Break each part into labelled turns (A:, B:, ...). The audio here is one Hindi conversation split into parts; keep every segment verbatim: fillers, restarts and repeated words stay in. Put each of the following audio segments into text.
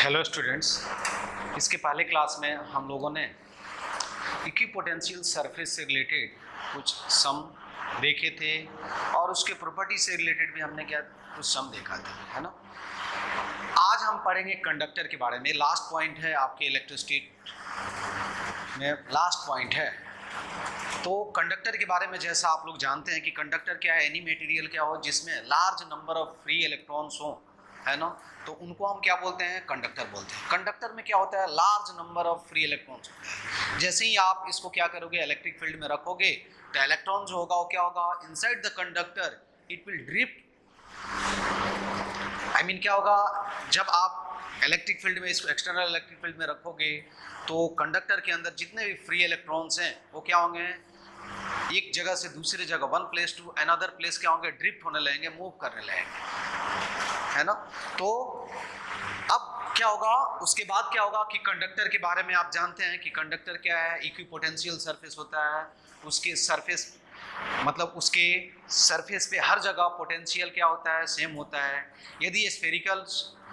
A: हेलो स्टूडेंट्स, इसके पहले क्लास में हम लोगों ने इक्विपोटेंशियल सरफेस से रिलेटेड कुछ सम देखे थे और उसके प्रॉपर्टी से रिलेटेड भी हमने क्या कुछ सम देखा था, है ना। आज हम पढ़ेंगे कंडक्टर के बारे में। लास्ट पॉइंट है आपके इलेक्ट्रिसिटी में, लास्ट पॉइंट है। तो कंडक्टर के बारे में जैसा आप लोग जानते हैं कि कंडक्टर क्या है, एनी मटेरियल क्या हो जिसमें large number of free electrons हो, है ना, तो उनको हम क्या बोलते हैं, कंडक्टर बोलते हैं। कंडक्टर में क्या होता है, large number of free electrons होता है। जैसे ही आप इसको क्या करोगे, इलेक्ट्रिक फील्ड में रखोगे तो इलेक्ट्रॉन जो होगा वो क्या होगा, inside the conductor it will drift. I mean क्या होगा, जब आप इलेक्ट्रिक फील्ड में इसको एक्सटर्नल इलेक्ट्रिक फील्ड में रखोगे तो कंडक्टर के अंदर जितने भी फ्री इलेक्ट्रॉन्स हैं वो क्या होंगे, एक जगह से दूसरी जगह, one place to another place क्या होंगे, ड्रिफ्ट होने लगेंगे, मूव करने लगेंगे, है ना। तो अब क्या होगा, उसके बाद क्या होगा कि कंडक्टर के बारे में आप जानते हैं कि कंडक्टर क्या है, इक्विपोटेंशियल सरफेस होता है। उसके सरफेस मतलब उसके सरफेस पे हर जगह पोटेंशियल क्या होता है, सेम होता है। यदि स्फेरिकल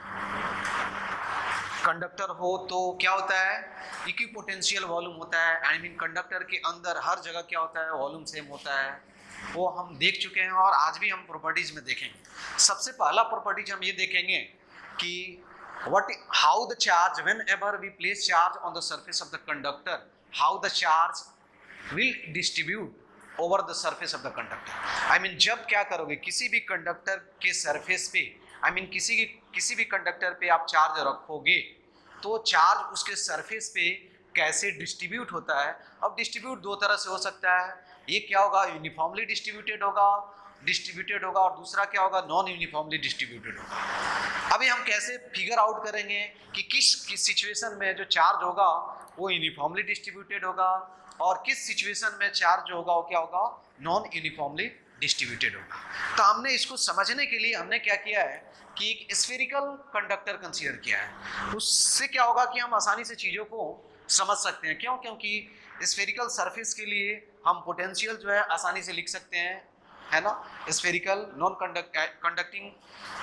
A: कंडक्टर हो तो क्या होता है, इक्विपोटेंशियल वॉल्यूम होता है। आई मीन कंडक्टर के अंदर हर जगह क्या होता है, वॉल्यूम सेम होता है। वो हम देख चुके हैं और आज भी हम प्रॉपर्टीज में देखेंगे। सबसे पहला प्रॉपर्टीज हम ये देखेंगे कि what how the charge whenever we place charge on the surface of the conductor, how the charge will distribute over the surface of the conductor. I mean जब क्या करोगे, किसी भी कंडक्टर के सरफेस पे, आई मीन किसी किसी भी कंडक्टर पे आप चार्ज रखोगे तो चार्ज उसके सरफेस पे कैसे डिस्ट्रीब्यूट होता है। अब डिस्ट्रीब्यूट दो तरह से हो सकता है, एक क्या होगा, यूनिफॉर्मली डिस्ट्रीब्यूटेड होगा डिस्ट्रीब्यूटेड होगा और दूसरा क्या होगा, नॉन यूनिफॉर्मली डिस्ट्रीब्यूटेड होगा। अभी हम कैसे फिगर आउट करेंगे कि किस किस सिचुएशन में जो चार्ज होगा वो यूनिफॉर्मली डिस्ट्रीब्यूटेड होगा और किस सिचुएशन में चार्ज जो होगा वो क्या होगा, नॉन यूनिफॉर्मली डिस्ट्रीब्यूटेड होगा। तो हमने इसको समझने के लिए हमने क्या किया है कि एक स्फेरिकल कंडक्टर कंसीडर किया है। उससे क्या होगा कि हम आसानी से चीज़ों को समझ सकते हैं। क्यों? क्योंकि स्फेरिकल सरफेस के लिए हम पोटेंशियल जो है आसानी से लिख सकते हैं, है ना। Spherical non conducting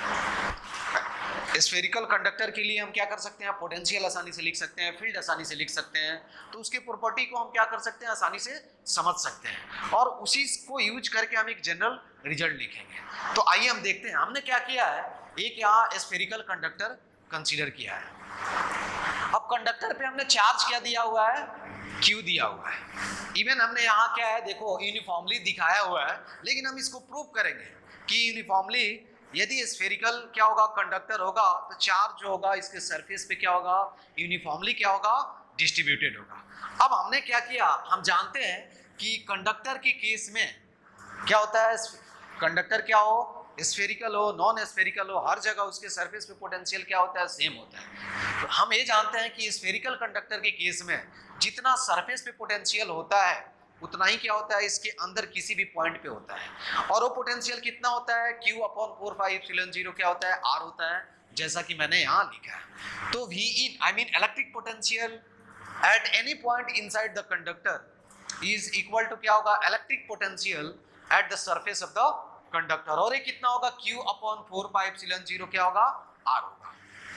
A: spherical conductor के लिए हम क्या कर सकते हैं, पोटेंशियल आसानी से लिख सकते हैं, फील्ड आसानी से लिख सकते हैं। तो उसके प्रॉपर्टी को हम क्या कर सकते हैं, आसानी से समझ सकते हैं और उसी को यूज करके हम एक जनरल रिजल्ट लिखेंगे। तो आइए हम देखते हैं हमने क्या किया है। एक यहाँ स्फेरिकल कंडक्टर कंसीडर किया है। अब कंडक्टर पे हमने चार्ज क्या दिया हुआ है, Q दिया हुआ है। इवन हमने यहाँ क्या है, देखो यूनिफॉर्मली दिखाया हुआ है, लेकिन हम इसको प्रूव करेंगे कि यूनिफॉर्मली यदि स्फेरिकल क्या होगा, कंडक्टर होगा तो चार्ज जो होगा इसके सरफेस पे क्या होगा, यूनिफॉर्मली क्या होगा, डिस्ट्रीब्यूटेड होगा। अब हमने क्या किया, हम जानते हैं कि कंडक्टर के केस में क्या होता है, कंडक्टर क्या हो, स्फेरिकल हो नॉन स्फेरिकल हो, हर जगह उसके सरफेस पे पोटेंशियल क्या होता है, सेम होता है। तो हम ये जानते हैं कि स्फेरिकल कंडक्टर के केस में जितना सरफेस पे पोटेंशियल होता है उतना ही क्या होता है, इसके अंदर किसी भी पॉइंट पे होता है। और वो पोटेंशियल कितना होता है, Q upon four pi epsilon zero क्या होता है, R होता है, जैसा कि मैंने यहाँ लिखा है। तो V in I mean electric potential at any point inside the conductor is equal to क्या होगा, electric potential at the surface of the conductor. और ये कितना होगा, Q upon four pi epsilon zero क्या होगा, R होगा।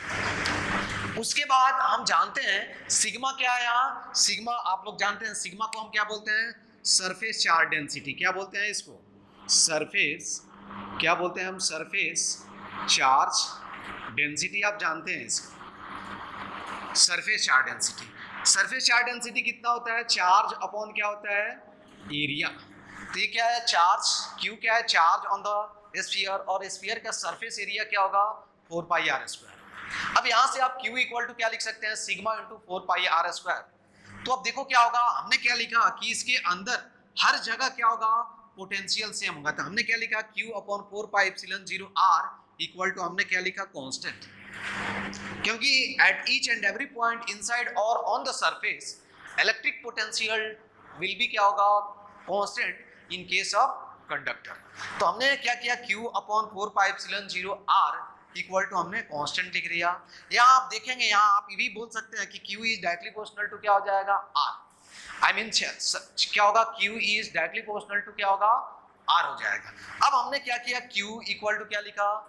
A: उसके बाद हम जानते हैं सिग्मा क्या है, यहाँ सिग्मा आप लोग जानते हैं, सिग्मा को हम क्या बोलते हैं, सरफेस चार्ज डेंसिटी। क्या बोलते हैं इसको, सरफेस क्या बोलते हैं हम, सरफेस चार्ज डेंसिटी। आप जानते हैं इसको, surface charge density. Surface charge density कितना होता है, चार्ज अपॉन क्या होता है, एरिया। तो ये क्या है, चार्ज Q क्या है, चार्ज ऑन द स्फीयर, और स्फीयर का सरफेस एरिया क्या होगा, फोर पाई आर स्क्वायर। अब यहां से आप Q इक्वल टू क्या लिख सकते हैं, sigma into four pi R square. तो अब देखो क्या होगा, हमने क्या लिखा कि इसके अंदर हर जगह क्या होगा, पोटेंशियल सेम होगा। तो हमने क्या लिखा, Q upon four pi epsilon zero R equal to हमने क्या लिखा, कांस्टेंट। क्योंकि at each and every point inside और on the surface electric potential will be क्या होगा, constant in case of conductor. तो हमने क्या किया, Q upon four pi epsilon zero R equal to हमने कांस्टेंट लिख दिया। यहाँ आप देखेंगे, यहाँ आप ये भी बोल सकते हैं कि Q is directly proportional to क्या हो जाएगा, R। आई मीन क्या होगा, Q is directly proportional to क्या होगा, R हो जाएगा। अब हमने क्या किया, Q इक्वल टू क्या लिखा,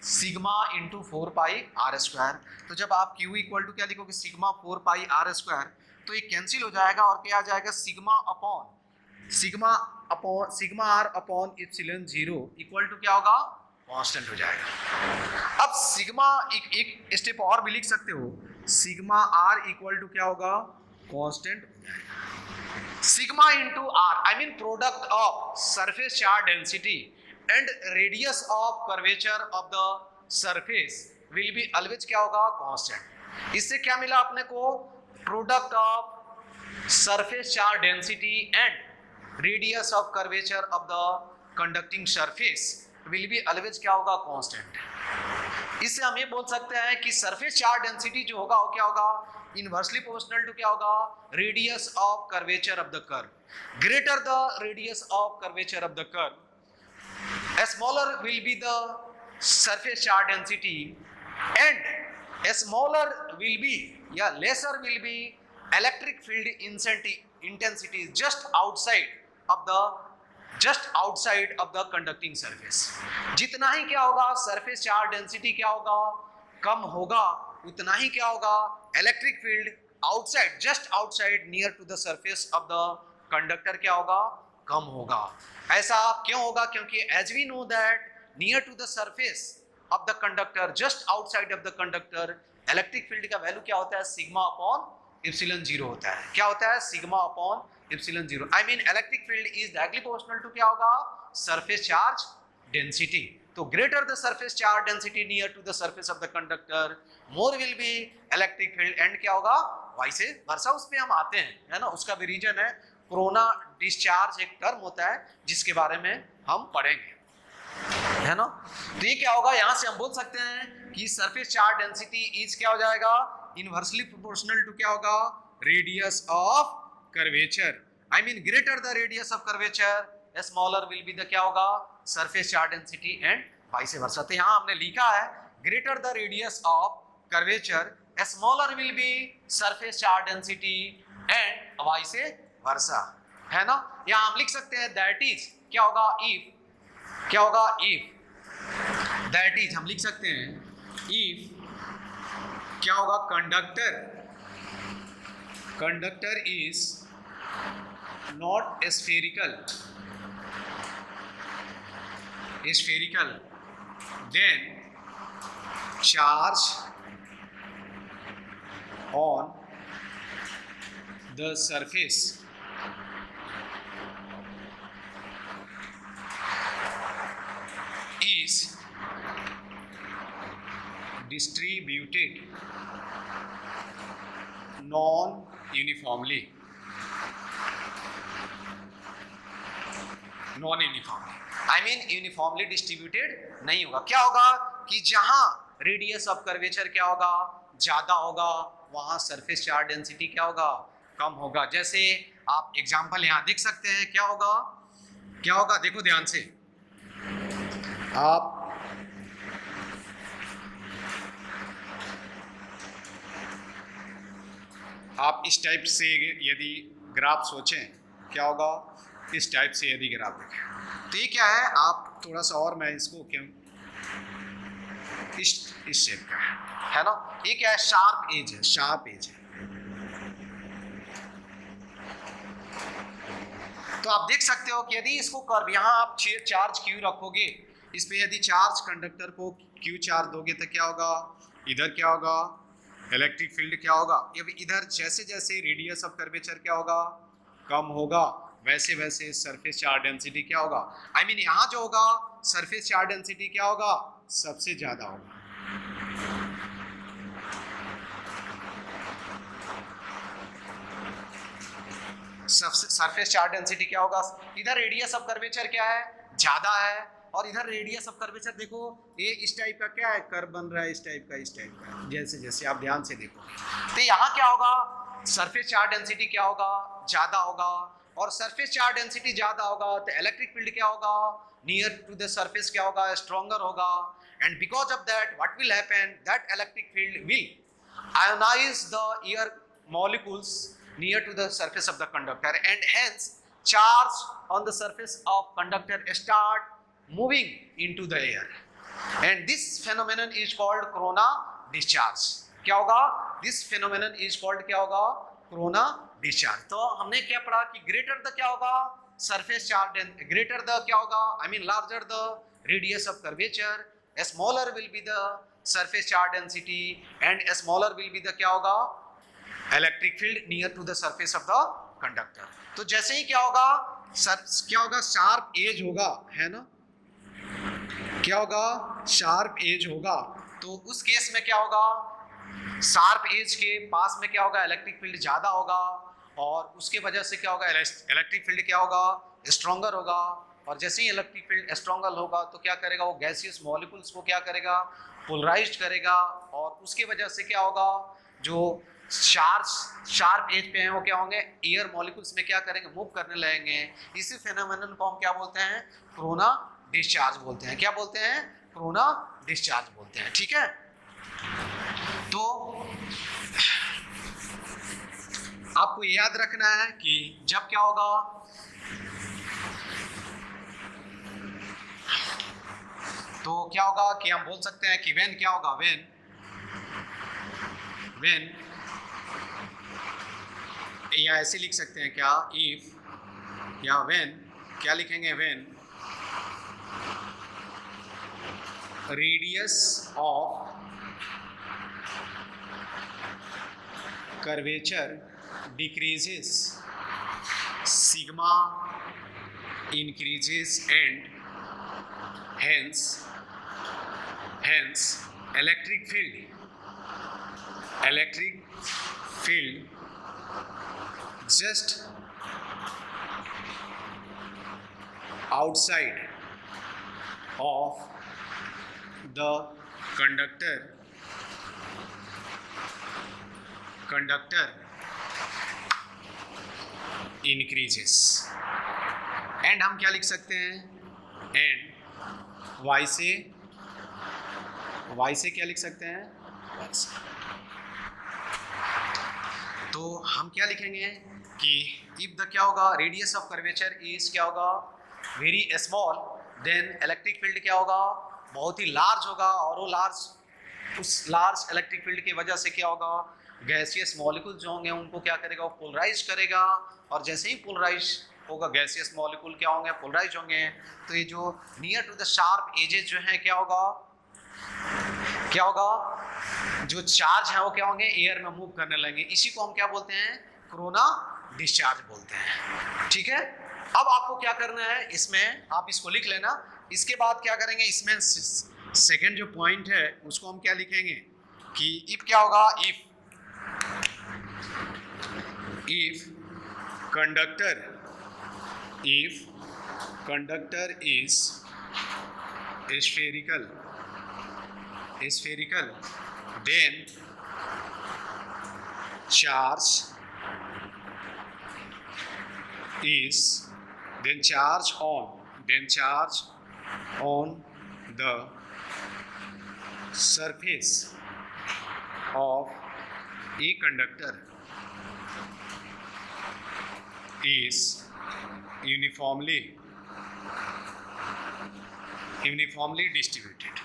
A: sigma into four pi R square. तो जब आप Q इक्वल टू क्या लिखोगे, sigma four pi R square, तो ये कैंसिल हो जाएगा और क्या आ जाएगा, sigma upon sigma upon sigma R upon epsilon zero equal to क्या होगा, कांस्टेंट हो जाएगा। अब सिग्मा एक, एक स्टेप और भी लिख सकते हो, सिग्मा आर इक्वल टू क्या होगा, कांस्टेंट हो जाएगा। Sigma into R I mean product of surface charge density and radius of curvature of the surface will be always क्या होगा, कांस्टेंट। इससे क्या मिला अपने को, product of surface charge density and radius of curvature of the conducting surface will be always क्या होगा, कांस्टेंट। इससे हम ये बोल सकते हैं कि सरफेस चार्ज डेंसिटी जो होगा वो क्या होगा, इनवर्सली प्रोपोर्शनल टू क्या होगा, radius of curvature of the curve. Greater the radius of curvature of the curve, smaller will be the surface charge density and smaller will be या lesser will be electric field intensity just outside of the just outside of the conducting surface। जितना ही क्या होगा surface charge density क्या होगा, कम होगा, उतना ही क्या होगा, electric field outside just outside near to the surface of the conductor क्या होगा, कम होगा। ऐसा क्यों होगा, क्योंकि as we know that near to the surface of the conductor just outside of the conductor electric field का वैल्यू क्या होता है, सिग्मा अपॉन इप्सिलॉन जीरो होता है। क्या होता है, sigma upon epsilon zero. I mean electric field is directly proportional to क्या होगा, सरफेस चार्ज डेंसिटी। तो greater the surface charge density near to the surface of the conductor, more will be electric field and क्या होगा, वाइस वर्सा। उस पे हम आते हैं, है ना, उसका भी रीजन है। कोरोना डिस्चार्ज एक टर्म होता है जिसके बारे में हम पढ़ेंगे, है ना। तो ये क्या होगा, यहां से हम बोल सकते हैं कि सरफेस चार्ज डेंसिटी इज क्या हो जाएगा, इनवर्सली प्रोपोर्शनल टू क्या होगा, radius of curvature. I mean greater the radius of curvature, smaller will be the क्या होगा, surface charge density and vice versa. तो यहाँ हमने लिखा है greater the radius of curvature, smaller will be surface charge density and vice versa, है ना। यहाँ हम लिख सकते हैं दैट इज क्या होगा, इफ क्या होगा, इफ दैट इज हम लिख सकते हैं इफ क्या होगा, conductor conductor is not spherical spherical then charge on the surface is distributed non-uniformly non-uniformly I mean uniformly distributed नहीं होगा। क्या होगा कि जहां रेडियस ऑफ कर्वेचर क्या होगा, ज्यादा होगा, वहां सरफेस चार्ज डेंसिटी क्या होगा, कम होगा। जैसे आप एग्जांपल यहां देख सकते हैं, क्या होगा क्या होगा देखो ध्यान से, आप आप इस टाइप से यदि ग्राफ सोचें, क्या होगा, इस टाइप से यदि ग्राफ देखें तो ये क्या है, आप थोड़ा सा और मैं इसको क्यों इस इस शेप का है ना, ये क्या है, शार्प एज है, शार्प एज है। तो आप देख सकते हो कि यदि इसको कर्व यहाँ आप चार्ज क्यू रखोगे, इस पे यदि चार्ज कंडक्टर को क्यू चार्ज दोगे तो क्या होगा, इधर क्या होगा, इलेक्ट्रिक फील्ड क्या होगा, इधर जैसे जैसे रेडियस ऑफ कर्वेचर क्या होगा, कम होगा, वैसे वैसे सरफेस चार्ज डेंसिटी क्या होगा, आई मीन यहाँ जो होगा सरफेस चार्ज डेंसिटी क्या होगा, सबसे ज्यादा होगा। सरफेस चार्ज डेंसिटी क्या होगा, इधर रेडियस ऑफ कर्वेचर क्या है, ज्यादा है, और इधर रेडियस ऑफ कर्वेचर देखो ये इस टाइप का क्या है, कर्व बन रहा है इस टाइप का, इस टाइप का, जैसे जैसे आप ध्यान से देखो तो यहाँ क्या होगा, सरफेस चार्ज डेंसिटी क्या होगा, ज्यादा होगा, और सरफेस चार्ज डेंसिटी ज्यादा होगा तो इलेक्ट्रिक फील्ड क्या होगा, नियर टू द सरफेस क्या होगा, स्ट्रॉन्गर होगा, and because of that what will happen, that electric field will ionise the air molecules near to the surface of the conductor, and hence charge on the surface of conductor start moving into the air, and this phenomenon is called corona discharge. क्या होगा? दिस फेनोमेनन इज कॉल्ड क्या होगा? Corona discharge. तो हमने क्या पढ़ा कि ग्रेटर द क्या होगा? सरफेस चार्ज, ग्रेटर द क्या होगा? I mean larger the radius of curvature, smaller will be the surface charge density एंड स्मॉलर विल बी द क्या होगा? Electric field near to the surface of the conductor. तो जैसे ही क्या होगा? सर क्या होगा? शार्प एज होगा, है ना? क्या होगा? शार्प एज होगा। तो उस केस में क्या होगा? शार्प एज के पास में क्या होगा? इलेक्ट्रिक फील्ड ज्यादा होगा और उसके वजह से क्या होगा? इलेक्ट्रिक फील्ड क्या होगा? स्ट्रॉन्गर होगा। और जैसे ही इलेक्ट्रिक फील्ड स्ट्रॉन्गर होगा तो क्या करेगा? वो गैसियस मॉलिक्यूल्स को क्या करेगा? पोलराइज्ड करेगा और उसकी वजह से क्या होगा? जो चार्ज शार्प एज पे हैं वो क्या होंगे? एयर मॉलिक्यूल्स में क्या करेंगे? मूव करने लगेंगे। इसी फेनोमेनन को हम क्या बोलते हैं? कोरोना डिस्चार्ज बोलते हैं। क्या बोलते हैं? कोरोना डिस्चार्ज बोलते हैं। ठीक है, तो आपको याद रखना है कि जब क्या होगा? तो क्या होगा कि हम बोल सकते हैं कि व्हेन क्या होगा? व्हेन व्हेन या ऐसे लिख सकते हैं क्या? इफ या व्हेन क्या लिखेंगे? When radius of curvature decreases, sigma increases and hence hence electric field electric field just outside of the conductor conductor increases। And हम क्या लिख सकते हैं? एंड वाई से वाई से क्या लिख सकते हैं? वाई से। तो हम क्या लिखेंगे कि इफ द क्या होगा? रेडियस ऑफ कर्वेचर इज क्या होगा? Very small, then electric field क्या होगा? बहुत ही लार्ज होगा और वो लार्ज उस लार्ज इलेक्ट्रिक फील्ड की वजह से क्या होगा? गैसियस मॉलिक्यूल जो होंगे उनको क्या करेगा? वो पोलराइज करेगा और जैसे ही पोलराइज होगा गैसियस मॉलिक्यूल क्या होंगे? पोलराइज होंगे। तो ये जो near to the sharp edges जो है क्या होगा? क्या होगा? जो चार्ज है वो क्या होंगे? एयर में मूव करने लगेंगे। इसी को हम क्या बोलते हैं? कोरोना डिस्चार्ज बोलते हैं। ठीक है, अब आपको क्या करना है इसमें? आप इसको लिख लेना। इसके बाद क्या करेंगे? इसमें सेकेंड जो पॉइंट है उसको हम क्या लिखेंगे कि इफ क्या होगा? If if conductor if conductor is spherical spherical then charge is then charge on then charge on the surface of a conductor is uniformly uniformly distributed।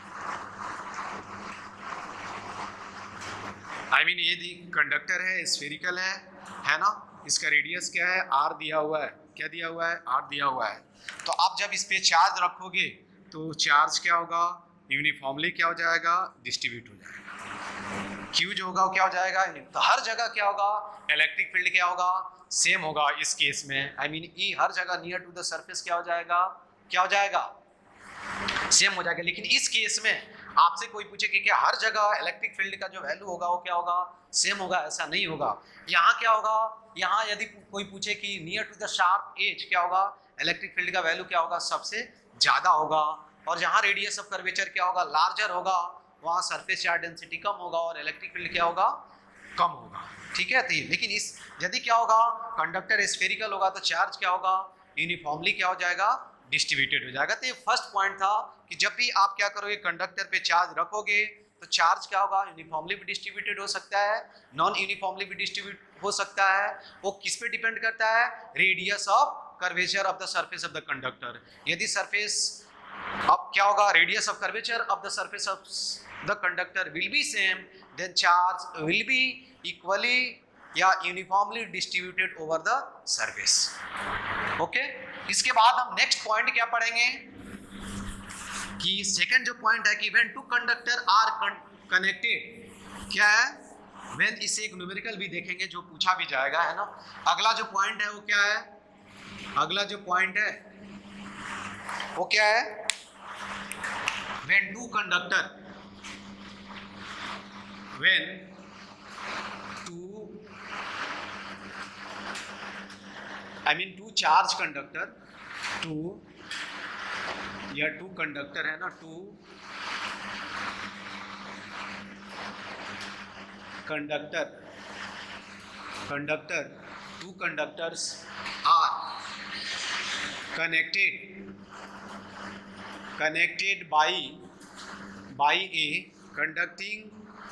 A: I I mean mean, ये कंडक्टर है, स्फेरिकल है, है ना? इसका रेडियस क्या है? आर दिया हुआ है। क्या दिया हुआ है? आर दिया हुआ है। तो आप जब इस पे चार्ज रखोगे तो चार्ज क्या होगा? यूनिफॉर्मली क्या हो जाएगा? डिस्ट्रीब्यूट हो जाएगा। क्यू जो होगा वो क्या हो जाएगा? तो हर जगह क्या होगा? इलेक्ट्रिक फील्ड क्या होगा? सेम होगा इस केस में। आई मीन ई हर जगह नियर टू द सरफेस क्या हो जाएगा? क्या हो जाएगा? सेम हो जाएगा। लेकिन इस केस में आपसे कोई पूछे कि क्या हर जगह इलेक्ट्रिक फील्ड का जो वैल्यू होगा वो क्या होगा? सेम होगा? ऐसा नहीं होगा। यहाँ क्या होगा? यहाँ यदि कोई पूछे कि near to the sharp edge क्या होगा? इलेक्ट्रिक फील्ड का वैल्यू क्या होगा? सबसे ज्यादा होगा। और जहाँ रेडियस ऑफ कर्वेचर क्या होगा? लार्जर होगा, वहाँ सरफेस चार्ज डेंसिटी कम होगा और इलेक्ट्रिक फील्ड क्या होगा? कम होगा। ठीक है, तो लेकिन इस यदि क्या होगा? कंडक्टर स्फेरिकल होगा तो चार्ज क्या होगा? यूनिफॉर्मली क्या हो जाएगा? डिस्ट्रीब्यूटेड हो जाएगा। तो ये फर्स्ट पॉइंट था कि जब भी आप क्या करोगे? कंडक्टर पे चार्ज रखोगे तो चार्ज क्या होगा? यूनिफॉर्मली भी डिस्ट्रीब्यूटेड हो सकता है, नॉन यूनिफॉर्मली भी डिस्ट्रीब्यूट हो सकता है। वो किस पे डिपेंड करता है? Radius of curvature of the surface of the conductor. यदि सरफेस अब क्या होगा, radius of curvature of the surface of the conductor will be same, then charge will be equally या uniformly distributed over the surface. Okay, इसके बाद हम नेक्स्ट पॉइंट क्या पढ़ेंगे कि सेकंड जो पॉइंट है कि when two conductor are connected, क्या है, व्हेन, इसे एक न्यूमेरिकल भी देखेंगे जो पूछा भी जाएगा, है ना। अगला जो पॉइंट है वो क्या है, अगला जो पॉइंट है वो क्या है, when two conductor, when two I mean two charge conductor, two या टू कंडक्टर है ना, two conductor conductor two conductors are connected connected by by a conducting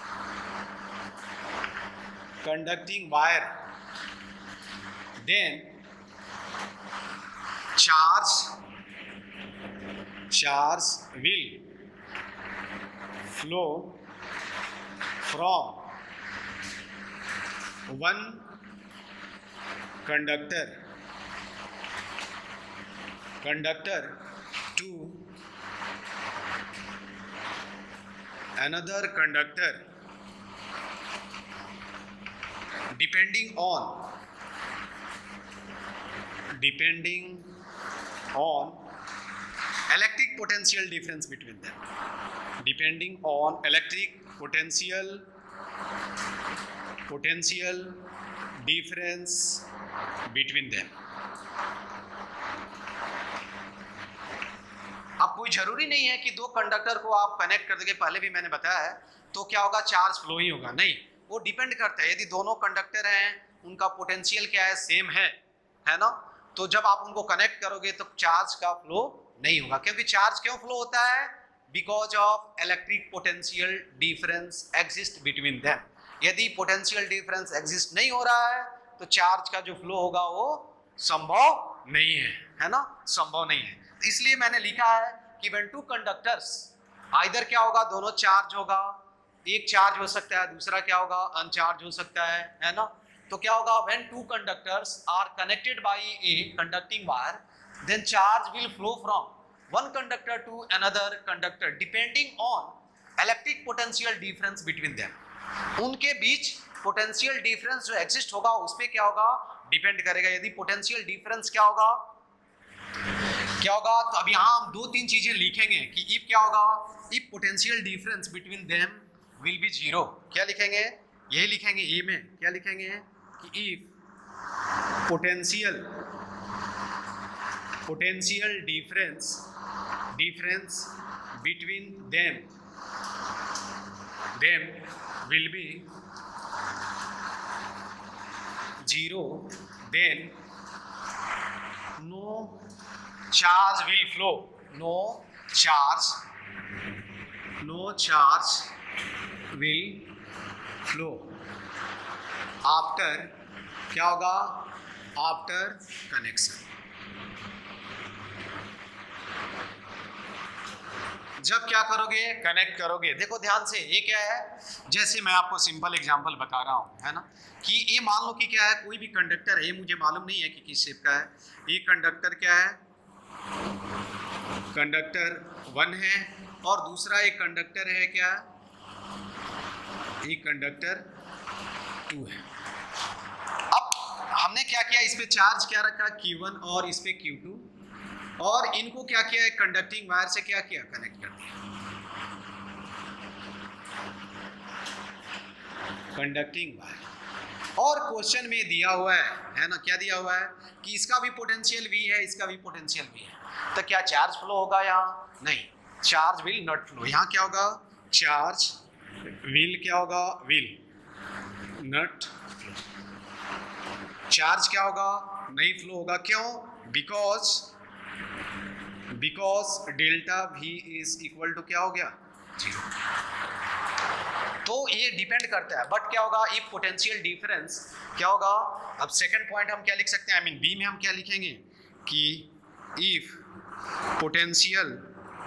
A: conducting wire, then charge charge will flow from one conductor conductor to another conductor depending on depending on electric potential difference between them, depending on electric potential potential difference between them। अब कोई जरूरी नहीं है कि दो कंडक्टर को आप कनेक्ट कर देंगे, पहले भी मैंने बताया है, तो क्या होगा, चार्ज फ्लो ही होगा, नहीं, वो डिपेंड करता है। यदि दोनों कंडक्टर हैं, उनका पोटेंशियल क्या है, सेम है, है ना, तो जब आप उनको कनेक्ट करोगे तो चार्ज का फ्लो नहीं होगा। क्योंकि चार्ज क्यों फ्लो होता है, because of electric potential difference exist between them. यदि पोटेंशियल डिफरेंस एग्जिस्ट नहीं हो रहा है तो चार्ज का जो फ्लो होगा वो संभव नहीं है, है ना, संभव नहीं है। इसलिए मैंने लिखा है कि व्हेन टू कंडक्टर्स, आइदर क्या होगा, दोनों चार्ज होगा, एक चार्ज हो सकता है, दूसरा क्या होगा, अनचार्ज हो सकता है, है ना। तो क्या होगा, when two conductors are connected by a conducting wire, then charge will flow from one conductor to another conductor depending on electric potential difference between them. उनके बीच पोटेंशियल डिफरेंस जो एग्जिस्ट होगा उस पे क्या होगा, डिपेंड करेगा। यदि पोटेंशियल डिफरेंस क्या होगा क्या होगा तो अब यहाँ हम दो तीन चीजें लिखेंगे कि इफ क्या होगा, if potential difference between them will be zero. क्या लिखेंगे, यही लिखेंगे, ए में क्या लिखेंगे कि if potential potential difference difference between them them will be zero, then no charge will flow, no charge no charge will flow after, क्या होगा, after connection। जब क्या करोगे, कनेक्ट करोगे। देखो ध्यान से, ये क्या है, जैसे मैं आपको सिंपल एग्जांपल बता रहा हूं, है ना, कि ये मान लो कि क्या है, कोई भी कंडक्टर है, मुझे मालूम नहीं है कि किस शेप का है, ये कंडक्टर क्या है, कंडक्टर वन है, और दूसरा एक कंडक्टर है क्या, एक कंडक्टर टू है। अब हमने क्या किया, इस पे चार्ज क्या रखा, क्यू वन, और इस पे क्यू टू, और इनको क्या किया, एक कंडक्टिंग वायर से क्या किया, कनेक्ट कर दिया, कंडक्टिंग वायर। और क्वेश्चन में दिया हुआ है है ना, क्या दिया हुआ है कि इसका भी पोटेंशियल वी है, इसका भी पोटेंशियल वी है, तो क्या चार्ज फ्लो होगा यहाँ, नहीं, चार्ज विल नॉट फ्लो। यहाँ क्या होगा, चार्ज विल क्या होगा, विल नॉट फ्लो, चार्ज क्या होगा, नहीं फ्लो होगा। क्यों, because because delta V is equal to क्या हो गया, जीरो। तो ये डिपेंड करता है, बट क्या होगा, इफ पोटेंशियल डिफरेंस क्या होगा। अब सेकंड पॉइंट हम क्या लिख सकते हैं, आई मीन बी में हम क्या लिखेंगे कि इफ पोटेंशियल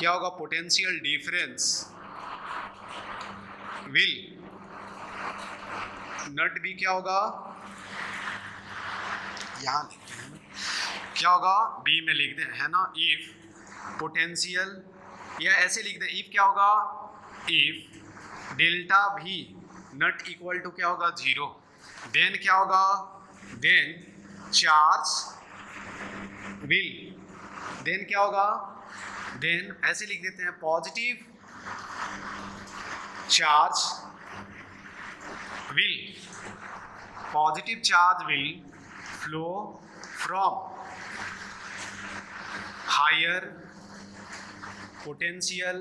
A: क्या होगा, potential difference will not be क्या होगा, यहां लिखते हैं क्या होगा, बी में लिख दें है ना, इफ पोटेंशियल, या ऐसे लिख दें इफ क्या होगा, इफ डेल्टा भी नट इक्वल टू क्या होगा जीरो, देन क्या होगा, देन चार्ज विल, देन क्या होगा, देन ऐसे लिख देते हैं positive charge will, positive charge will flow from higher potential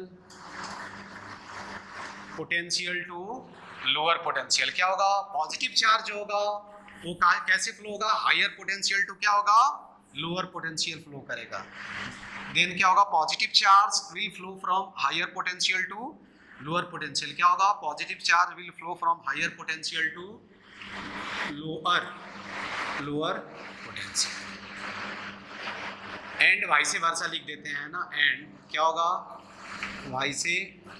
A: potential to lower potential, क्या होगा, पॉजिटिव चार्ज होगा वो कैसे फ्लो होगा, हायर पोटेंशियल टू क्या होगा, लोअर पोटेंशियल फ्लो करेगा, देन क्या होगा, positive charge will flow from higher potential to lower potential, क्या होगा, positive charge will flow from higher potential to lower lower potential, and vice versa लिख देते हैं ना, एंड क्या होगा, वाइसे,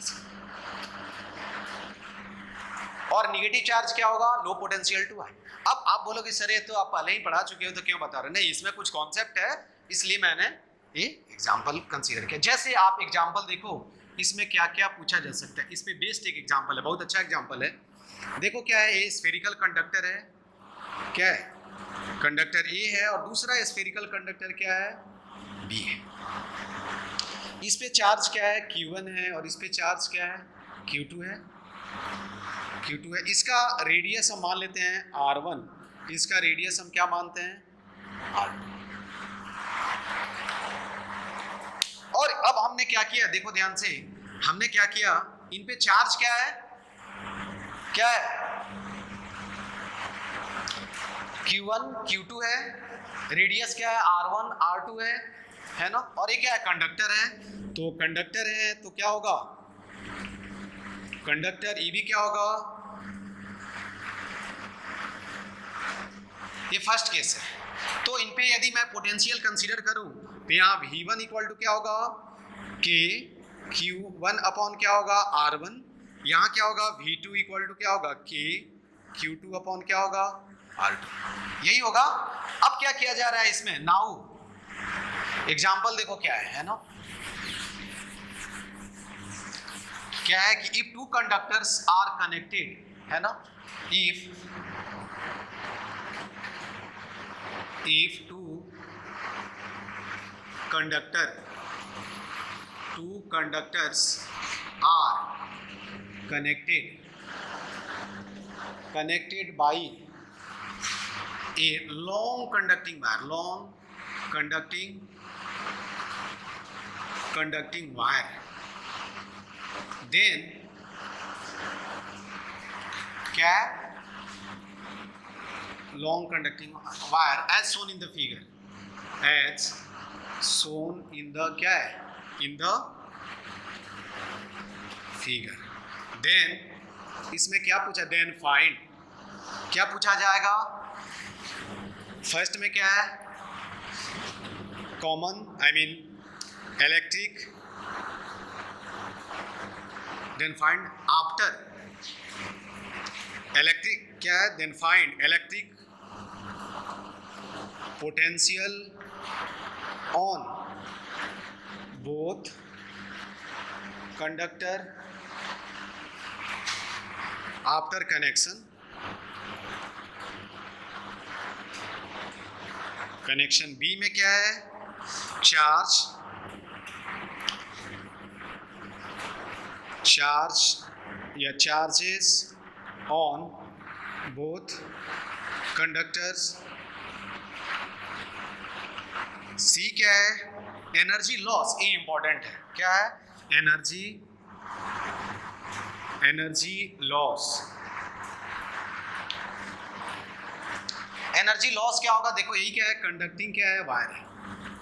A: और नेगेटिव चार्ज क्या होगा, लो पोटेंशियल टू हाई। अब आप बोलोगे सर ये तो आप पहले ही पढ़ा चुके हो तो क्यों बता रहे, नहीं इसमें कुछ कॉन्सेप्ट है इसलिए मैंने ये एग्जांपल कंसीडर किया। जैसे आप एग्जांपल देखो इसमें क्या क्या पूछा जा सकता है, इस पे बेस्ड एक एग्जांपल है, बहुत अच्छा एग्जांपल है। देखो क्या है, ये स्फेरिकल कंडक्टर है, क्या है, कंडक्टर ए है, और दूसरा स्फेरिकल कंडक्टर क्या है, बी है। इस पे चार्ज क्या है, क्यू वन है, और इस पे चार्ज क्या है, क्यू टू है, क्यू टू है। इसका रेडियस हम मान लेते हैं आर वन, इसका रेडियस हम क्या मानते हैं, आर टू। और अब हमने क्या किया, देखो ध्यान से, हमने क्या किया, इन पे चार्ज क्या है, क्या है, क्यू वन क्यू टू है, रेडियस क्या है, आर वन आर टू है, है ना, और ये क्या है, कंडक्टर है, तो कंडक्टर है तो क्या होगा, कंडक्टर ई भी क्या होगा, ये फर्स्ट केस है। तो इन पे यदि मैं पोटेंशियल कंसीडर करूं तो यहाँ वी वन इक्वल टू क्या होगा, के क्यू वन अपॉन क्या होगा, आर वन, यहाँ क्या होगा, वी टू इक्वल टू क्या होगा, के क्यू टू अपॉन क्या होगा, आर टू, यही होगा। अब क्या किया जा रहा है इसमें, नाउ एग्जाम्पल देखो क्या है, है ना, क्या है कि if two conductors are connected, है ना, if if two conductor two conductors are connected connected by a long conducting wire long conducting conducting wire, then क्या, long conducting wire as shown in the figure, as shown in the क्या है, in the figure, then इसमें क्या पूछा, then find, क्या पूछा जाएगा, फर्स्ट में क्या है, common I mean electric, then find after electric क्या है, then find electric potential on both conductor after connection connection B में क्या है, चार्ज चार्ज या charges on both conductors, C क्या है, एनर्जी लॉस, ये इंपॉर्टेंट है, क्या है, energy energy loss, energy loss क्या होगा, देखो यही क्या है, कंडक्टिंग क्या है, वायर है,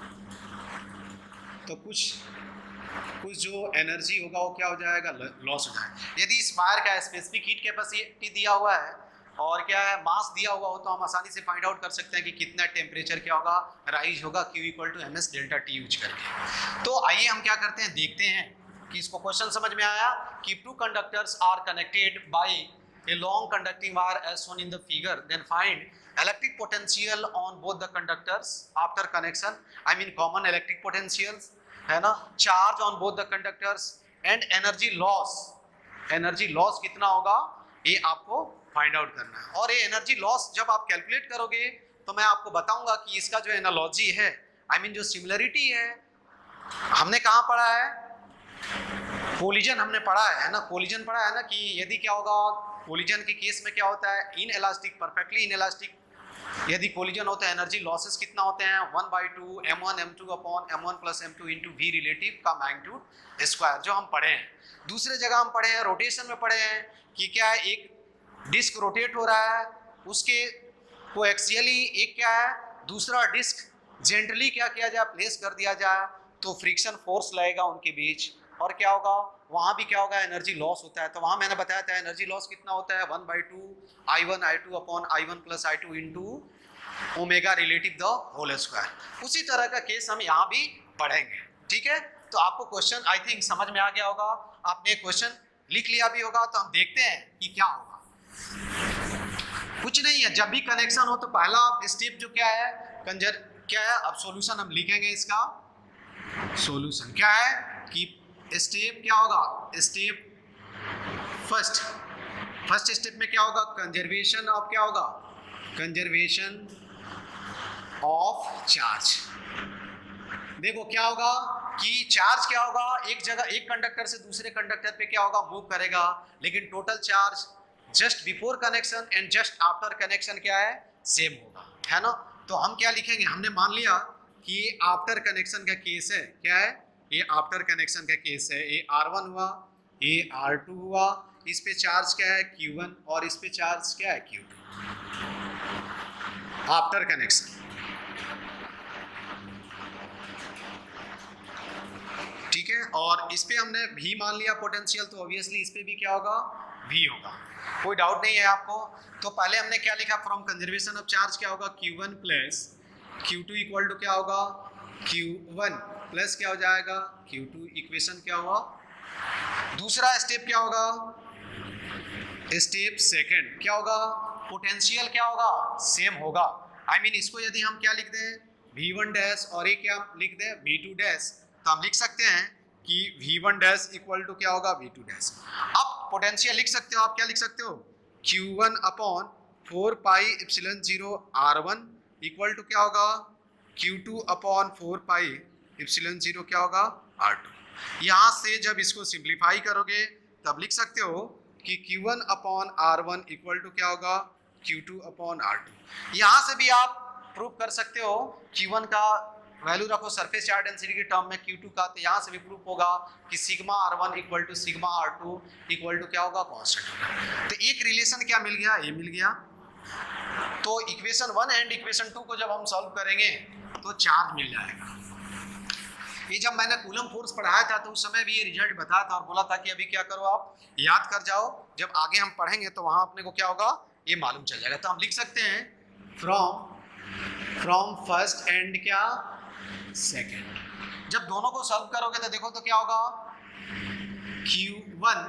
A: तो कुछ कुछ जो एनर्जी होगा वो क्या हो जाएगा, लॉस हो जाएगा। यदि इस वायर का स्पेसिफिक हीट कैपेसिटी दिया हुआ है और क्या है मास दिया हुआ हो तो हम आसानी से फाइंड आउट कर सकते हैं कि कितना टेम्परेचर क्या होगा राइज होगा Q equal to M S delta T use करके। तो आइए हम क्या करते हैं देखते हैं कि इसको क्वेश्चन समझ में आया कि two conductors are connected by a long conducting wire as shown in the figure, then find electric potential on both the conductors after connection, I mean common electric potentials है ना, charge on both the conductors and energy loss. Energy loss कितना होगा ये आपको फाइंड आउट करना है। और ये एनर्जी लॉस जब आप कैलकुलेट करोगे तो मैं आपको बताऊंगा कि इसका जो एनालॉजी है, आई I मीन mean जो सिमिलरिटी है, हमने कहाँ पढ़ा है, कोलिजन हमने पढ़ा है ना, कोलिजन पढ़ा है ना कि यदि क्या होगा कोलिजन के केस में क्या होता है, inelastic, perfectly inelastic यदि कोलिजन होता है एनर्जी लॉसेस कितना होते हैं one by two M one M two upon M one plus M two into V relative का मैग्नीट्यूड स्क्वायर, जो हम पढ़े हैं। दूसरे जगह हम पढ़े हैं रोटेशन में पढ़े हैं कि क्या है एक डिस्क रोटेट हो रहा है, उसके कोएक्सियली एक क्या है दूसरा डिस्क जेंटली क्या किया जाए प्लेस कर दिया जाए तो फ्रिक्शन फोर्स लगेगा उनके बीच, और क्या होगा वहाँ भी क्या होगा एनर्जी लॉस होता है। तो वहाँ मैंने बताया था एनर्जी लॉस कितना होता है one by two I one I two upon I one plus I two into omega relative the whole square. उसी तरह का केस हम यहाँ भी पढ़ेंगे, ठीक है। तो आपको क्वेश्चन आई थिंक समझ में आ गया होगा, आपने क्वेश्चन लिख लिया भी होगा। तो हम देखते हैं कि क्या होगा। कुछ नहीं है, जब भी कनेक्शन हो तो पहला स्टेप जो क्या है कंजर क्या है, अब सॉल्यूशन हम लिखेंगे, इसका सॉल्यूशन क्या है कि स्टेप क्या होगा, स्टेप फर्स्ट फर्स्ट स्टेप में क्या होगा कंजर्वेशन ऑफ क्या होगा कंजर्वेशन ऑफ चार्ज। देखो क्या होगा कि चार्ज क्या होगा एक जगह एक कंडक्टर से दूसरे कंडक्टर पे क्या होगा मूव करेगा, लेकिन total charge just before connection and just after connection क्या है सेम होगा, है ना। तो हम क्या लिखेंगे, हमने मान लिया कि ये आफ्टर कनेक्शन का केस है, क्या है ये आफ्टर कनेक्शन का केस है। ये आर वन हुआ, ये आर टू हुआ, इस पे चार्ज क्या है क्यू वन और इस पे चार्ज क्या है क्यू टू आफ्टर कनेक्शन, ठीक है। और इस पे हमने V मान लिया पोटेंशियल, तो ऑब्वियसली इस पे भी क्या होगा V होगा, कोई डाउट नहीं है आपको। तो पहले हमने क्या लिखा फ्रॉम कंजर्वेशन ऑफ चार्ज क्या होगा Q one plus Q two equal to क्या होगा क्यू वन प्लस क्या हो जाएगा क्यू टू, इक्वेशन क्या हुआ। दूसरा स्टेप क्या होगा, स्टेप सेकंड क्या होगा पोटेंशियल क्या होगा सेम होगा, आई I मीन mean, इसको यदि हम क्या लिख दें वी वन डैश और ये क्या लिख दें वी टू डैश, तो हम लिख सकते हैं कि V one dash equal to क्या होगा वी टू डैश। अब पोटेंशियल लिख सकते हो आप, क्या लिख सकते हो Q one upon four pi epsilon zero R one equal to क्या होगा Q two upon four pi epsilon zero क्या होगा आर टू। यहाँ से जब इसको सिंप्लीफाई करोगे तब लिख सकते हो कि Q one upon R one equal to क्या होगा Q two upon R two. यहाँ से भी आप प्रूव कर सकते हो क्यू वन का वैल्यू रखो सरफेस चार्ज डेंसिटी के टर्म में क्यू टू का, तो यहाँ से भी प्रूफ होगा कि sigma R one equal to sigma R two equal to क्या होगा कांस्टेंट होगा। तो एक रिलेशन क्या मिल गया ये मिल गया। तो equation one and equation two को जब हम सॉल्व करेंगे तो चार्ज मिल जाएगा। ये जब मैंने कूलम फोर्स पढ़ाया था तो उस समय भी ये रिजल्ट बताया था और बोला था कि अभी क्या करो आप याद कर जाओ, जब आगे हम पढ़ेंगे तो वहां अपने को क्या होगा ये मालूम चल जाएगा। तो हम लिख सकते हैं फ्रॉम फ्रॉम फर्स्ट एंड क्या सेकेंड। जब दोनों को सॉल्व करोगे तो देखो तो क्या होगा Q one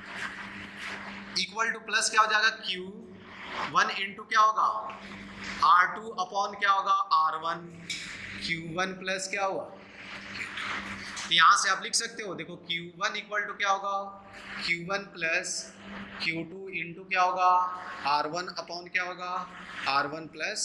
A: equal to plus क्या हो जाएगा क्यू वन इंटू क्या होगा आर टू अपॉन क्या होगा R one, Q one plus क्या हुआ, यहाँ से आप लिख सकते हो देखो क्यू वन इक्वल टू क्या होगा Q one plus Q two into क्या होगा आर वन अपॉन क्या होगा आर वन प्लस,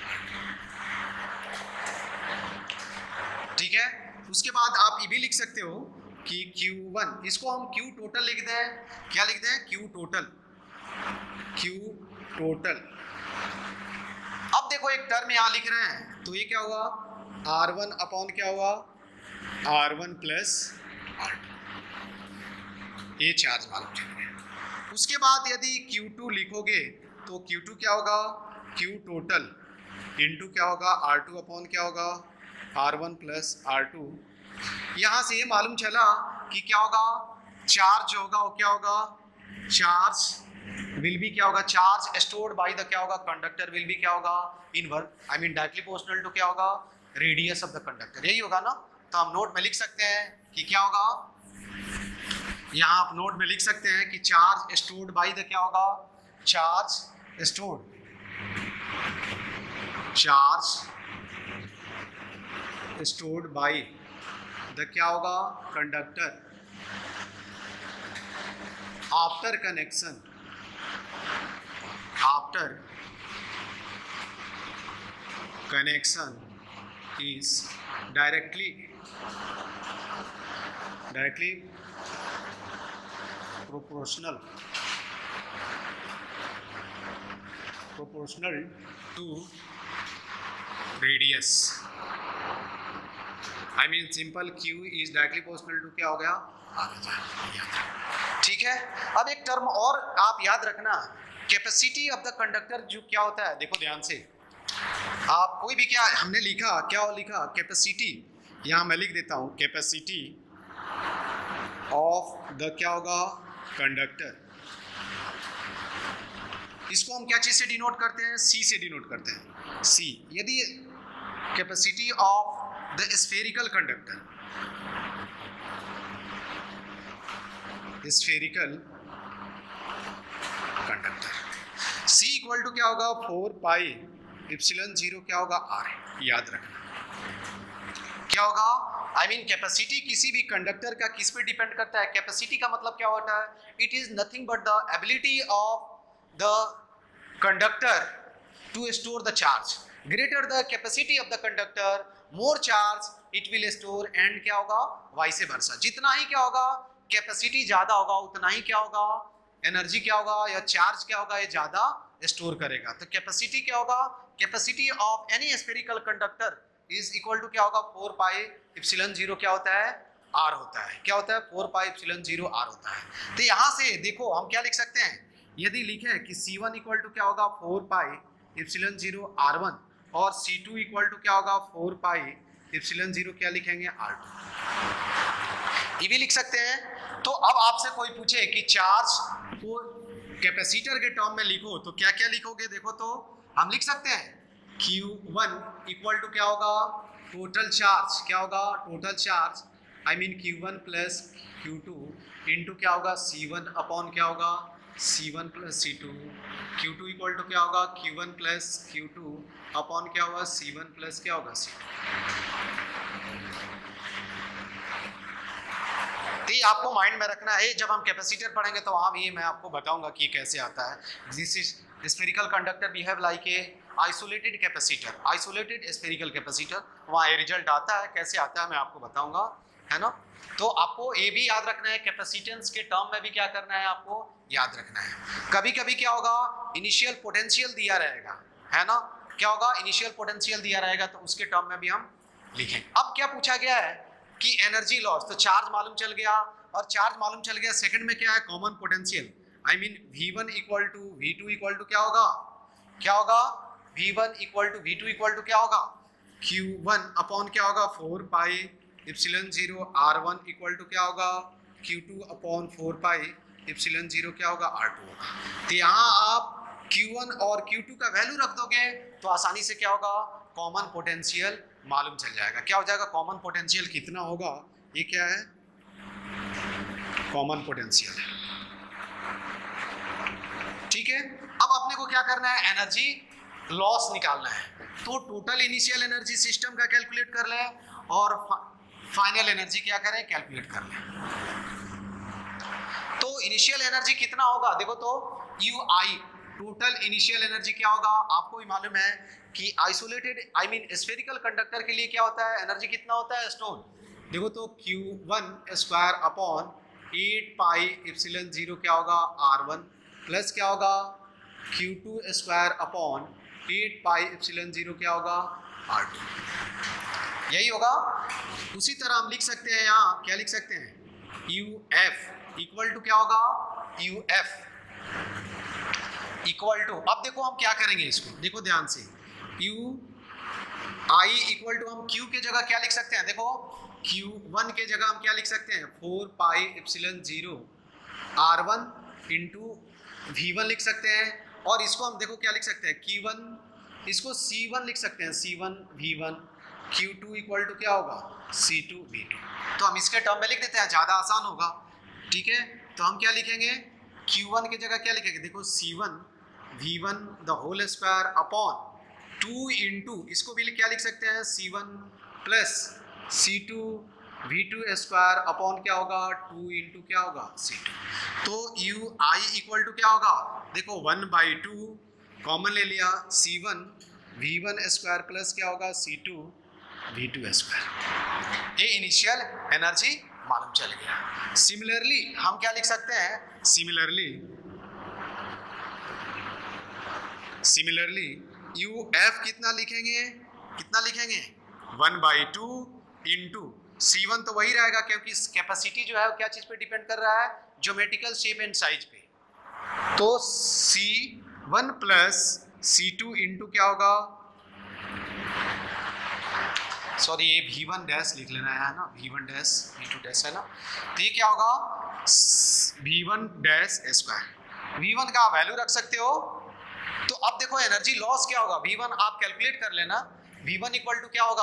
A: ठीक है। उसके बाद आप ये भी लिख सकते हो कि क्यू वन इसको हम क्यू टोटल लिख दें, क्या लिख दें क्यू टोटल, क्यू टोटल। अब देखो एक टर्म यहाँ लिख रहे हैं तो ये क्या हुआ आर वन अपॉन क्या हुआ R one plus R two, ये चार्ज मालूम चल गया। उसके बाद यदि क्यू टू लिखोगे तो क्यू टू क्या होगा क्यू टोटल इंटू क्या होगा आर टू अपॉन क्या होगा R one plus R two. यहाँ से ये मालूम चला कि क्या होगा चार्ज होगा वो क्या होगा चार्ज विल बी क्या होगा, चार्ज स्टोर्ड बाय द क्या होगा, कंडक्टर विल बी क्या होगा, inverse I mean directly proportional to क्या होगा, रेडियस ऑफ द कंडक्टर। यही होगा ना। तो हम नोट में लिख सकते हैं कि क्या होगा, यहाँ आप नोट में लिख सकते हैं कि चार्ज स्टोर्ड बाय द क्या होगा, charge stored charge stored by the क्या होगा, conductor after connection after connection is directly directly proportional proportional to radius I mean simple q is directly proportional to क्या हो गया, ठीक है। अब एक टर्म और आप याद रखना, कैपेसिटी ऑफ द कंडक्टर जो क्या होता है, देखो ध्यान से, आप कोई भी क्या हमने लिखा, क्या लिखा, कैपेसिटी, यहाँ मैं लिख देता हूँ कैपेसिटी ऑफ द क्या होगा, कंडक्टर। इसको हम क्या चीज से डिनोट करते हैं, सी से डिनोट करते हैं, सी। यदि capacity of the spherical conductor, spherical conductor, C equal to क्या होगा, फोर पाई इप्सिलॉन जीरो क्या होगा, आर। याद रखना क्या होगा, आई मीन कैपेसिटी किसी भी कंडक्टर का किस पे डिपेंड करता है, कैपेसिटी का मतलब क्या होता है, it is nothing but the ability of the conductor to store the charge. Greater the capacity of the conductor, more charge it will store, and क्या होगा, वाइस वर्सा। जितना ही क्या होगा कैपेसिटी ज्यादा होगा, उतना ही क्या होगा, एनर्जी क्या होगा या चार्ज क्या होगा, ये ज्यादा स्टोर करेगा। तो कैपेसिटी क्या होगा, capacity of any spherical conductor is equal to क्या होगा, फोर पाई इप्सिलॉन जीरो क्या होता है, आर होता है। क्या होता है, four pi epsilon zero R होता है। तो यहाँ से देखो हम क्या लिख सकते हैं, यदि लिखे कि सी वन इक्वल टू क्या होगा, four pi epsilon zero R one, और सी टू इक्वल टू क्या होगा, फोर पाई इप्सिलॉन जीरो क्या लिखेंगे, आर टू। ये भी लिख सकते हैं। तो अब आपसे कोई पूछे कि चार्ज को कैपेसिटर के टर्म में लिखो तो क्या क्या लिखोगे, देखो तो हम लिख सकते हैं Q वन इक्वल टू क्या होगा, टोटल चार्ज क्या होगा, total charge I mean Q one plus Q two into क्या होगा, C वन अपॉन क्या होगा, C one plus C two. Q two equal to क्या होगा, Q one plus Q two upon क्या होगा, C वन प्लस क्या होगा, C टू। तो ये आपको माइंड में रखना है, जब हम कैपेसिटर पढ़ेंगे तो वहाँ भी मैं आपको बताऊंगा कि ये कैसे आता है। This is spherical conductor behave like a isolated capacitor, isolated spherical capacitor, वहाँ ये रिजल्ट आता है, कैसे आता है मैं आपको बताऊंगा, है ना। तो आपको ये भी याद रखना है, कैपेसिटेंस के टर्म में भी क्या करना है, आपको याद रखना है। कभी कभी क्या होगा, इनिशियल पोटेंशियल दिया रहेगा, है ना, क्या होगा, इनिशियल पोटेंशियल दिया रहेगा, तो उसके टर्म में भी हम लिखें। अब क्या पूछा गया है कि एनर्जी लॉस, तो चार्ज मालूम चल गया, और चार्ज मालूम चल गया, सेकंड में क्या है, common potential, I mean V one equal to V two equal to क्या होगा, क्या होगा, V one equal to V two equal to क्या होगा, Q वन अपॉन क्या होगा, four pi epsilon zero, R one equal to क्या होगा, Q two upon four pi epsilon zero क्या होगा, R टू होगा। तो यहाँ आप Q वन और Q टू का वैल्यू रख दोगे तो आसानी से क्या होगा, कॉमन पोटेंशियल मालूम चल जाएगा। क्या हो जाएगा, कॉमन पोटेंशियल कितना होगा, ये क्या है, कॉमन पोटेंशियल है, ठीक है। अब अपने को क्या करना है, एनर्जी लॉस निकालना है। तो टोटल इनिशियल एनर्जी सिस्टम का कैलकुलेट कर लें और फाइनल एनर्जी क्या करें, कैलकुलेट कर लें। तो इनिशियल एनर्जी कितना होगा, देखो तो U I, total initial energy क्या होगा, आपको भी मालूम है कि isolated I mean spherical conductor के लिए क्या होता है, एनर्जी कितना होता है, स्टोन। देखो तो Q one square upon eight pi epsilon zero क्या होगा, आर वन प्लस क्या होगा, Q two square upon eight pi epsilon zero क्या होगा, आर टू। यही होगा। उसी तरह हम लिख सकते हैं, यहाँ क्या लिख सकते हैं, U F इक्वल टू क्या होगा, U F इक्वल टू, अब देखो हम क्या करेंगे इसको, देखो ध्यान से, Q I इक्वल टू हम Q के जगह क्या लिख सकते हैं, देखो Q वन के जगह हम क्या लिख सकते हैं, four pi epsilon zero R one into V one लिख सकते हैं, और इसको हम देखो क्या लिख सकते हैं, क्यू वन, इसको सी वन लिख सकते हैं, C one V one, Q two equal to क्या होगा, सी टू वी टू। तो हम इसके टर्म में लिख देते हैं, ज़्यादा आसान होगा। ठीक है, तो हम क्या लिखेंगे, क्यू वन की जगह क्या लिखेंगे, देखो C one V one the whole square upon two into, इसको भी क्या लिख सकते हैं, C one plus C two V two square upon क्या होगा, टू इंटू क्या होगा, सी टू। तो यू आई इक्वल टू क्या होगा, देखो वन बाई टू कॉमन ले लिया, C one V one square plus क्या होगा, C two V two square. ये इनिशियल एनर्जी मालूम चल गया। सिमिलरली हम क्या लिख सकते हैं, सिमिलरली सिमिलरली यू एफ कितना लिखेंगे, कितना लिखेंगे, one by two into C one, तो वही रहेगा क्योंकि कैपेसिटी जो है वो क्या चीज पे डिपेंड कर रहा है, ज्योमेट्रिकल शेप एंड साइज पे। तो C one plus C two into क्या होगा, सॉरी ये वी वन डैश लिख लेना है ना, V one dash V two dash है ना, तो ये क्या होगा, V one dash square. V one का वैल्यू रख सकते हो। तो अब देखो एनर्जी लॉस क्या होगा, वी वन आप कैलकुलेट कर लेना, वी वन इक्वल टू क्या होगा,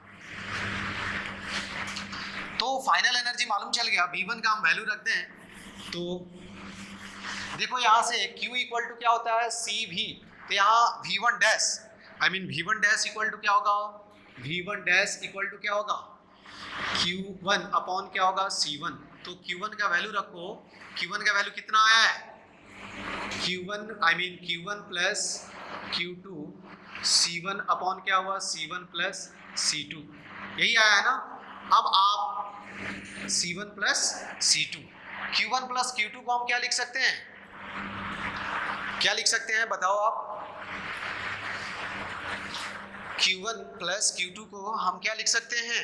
A: तो फाइनल एनर्जी मालूम चल गया, वी वन का हम वैल्यू रख दें। तो देखो यहाँ से Q इक्वल टू क्या होता है, सी वी, तो यहाँ V one dash I mean V one dash equal to क्या होगा, V one dash equal to क्या होगा, क्यू वन अपॉन क्या होगा, सी वन। तो क्यू वन का वैल्यू रखो, क्यू वन का वैल्यू कितना आया है, Q one I mean Q one plus Q two, C one upon क्या हुआ, C one plus C two, यही आया है ना। अब आप C one plus C two, Q one plus Q two को हम क्या लिख सकते हैं, क्या लिख सकते हैं बताओ आप, Q one plus Q two को हम क्या लिख सकते हैं,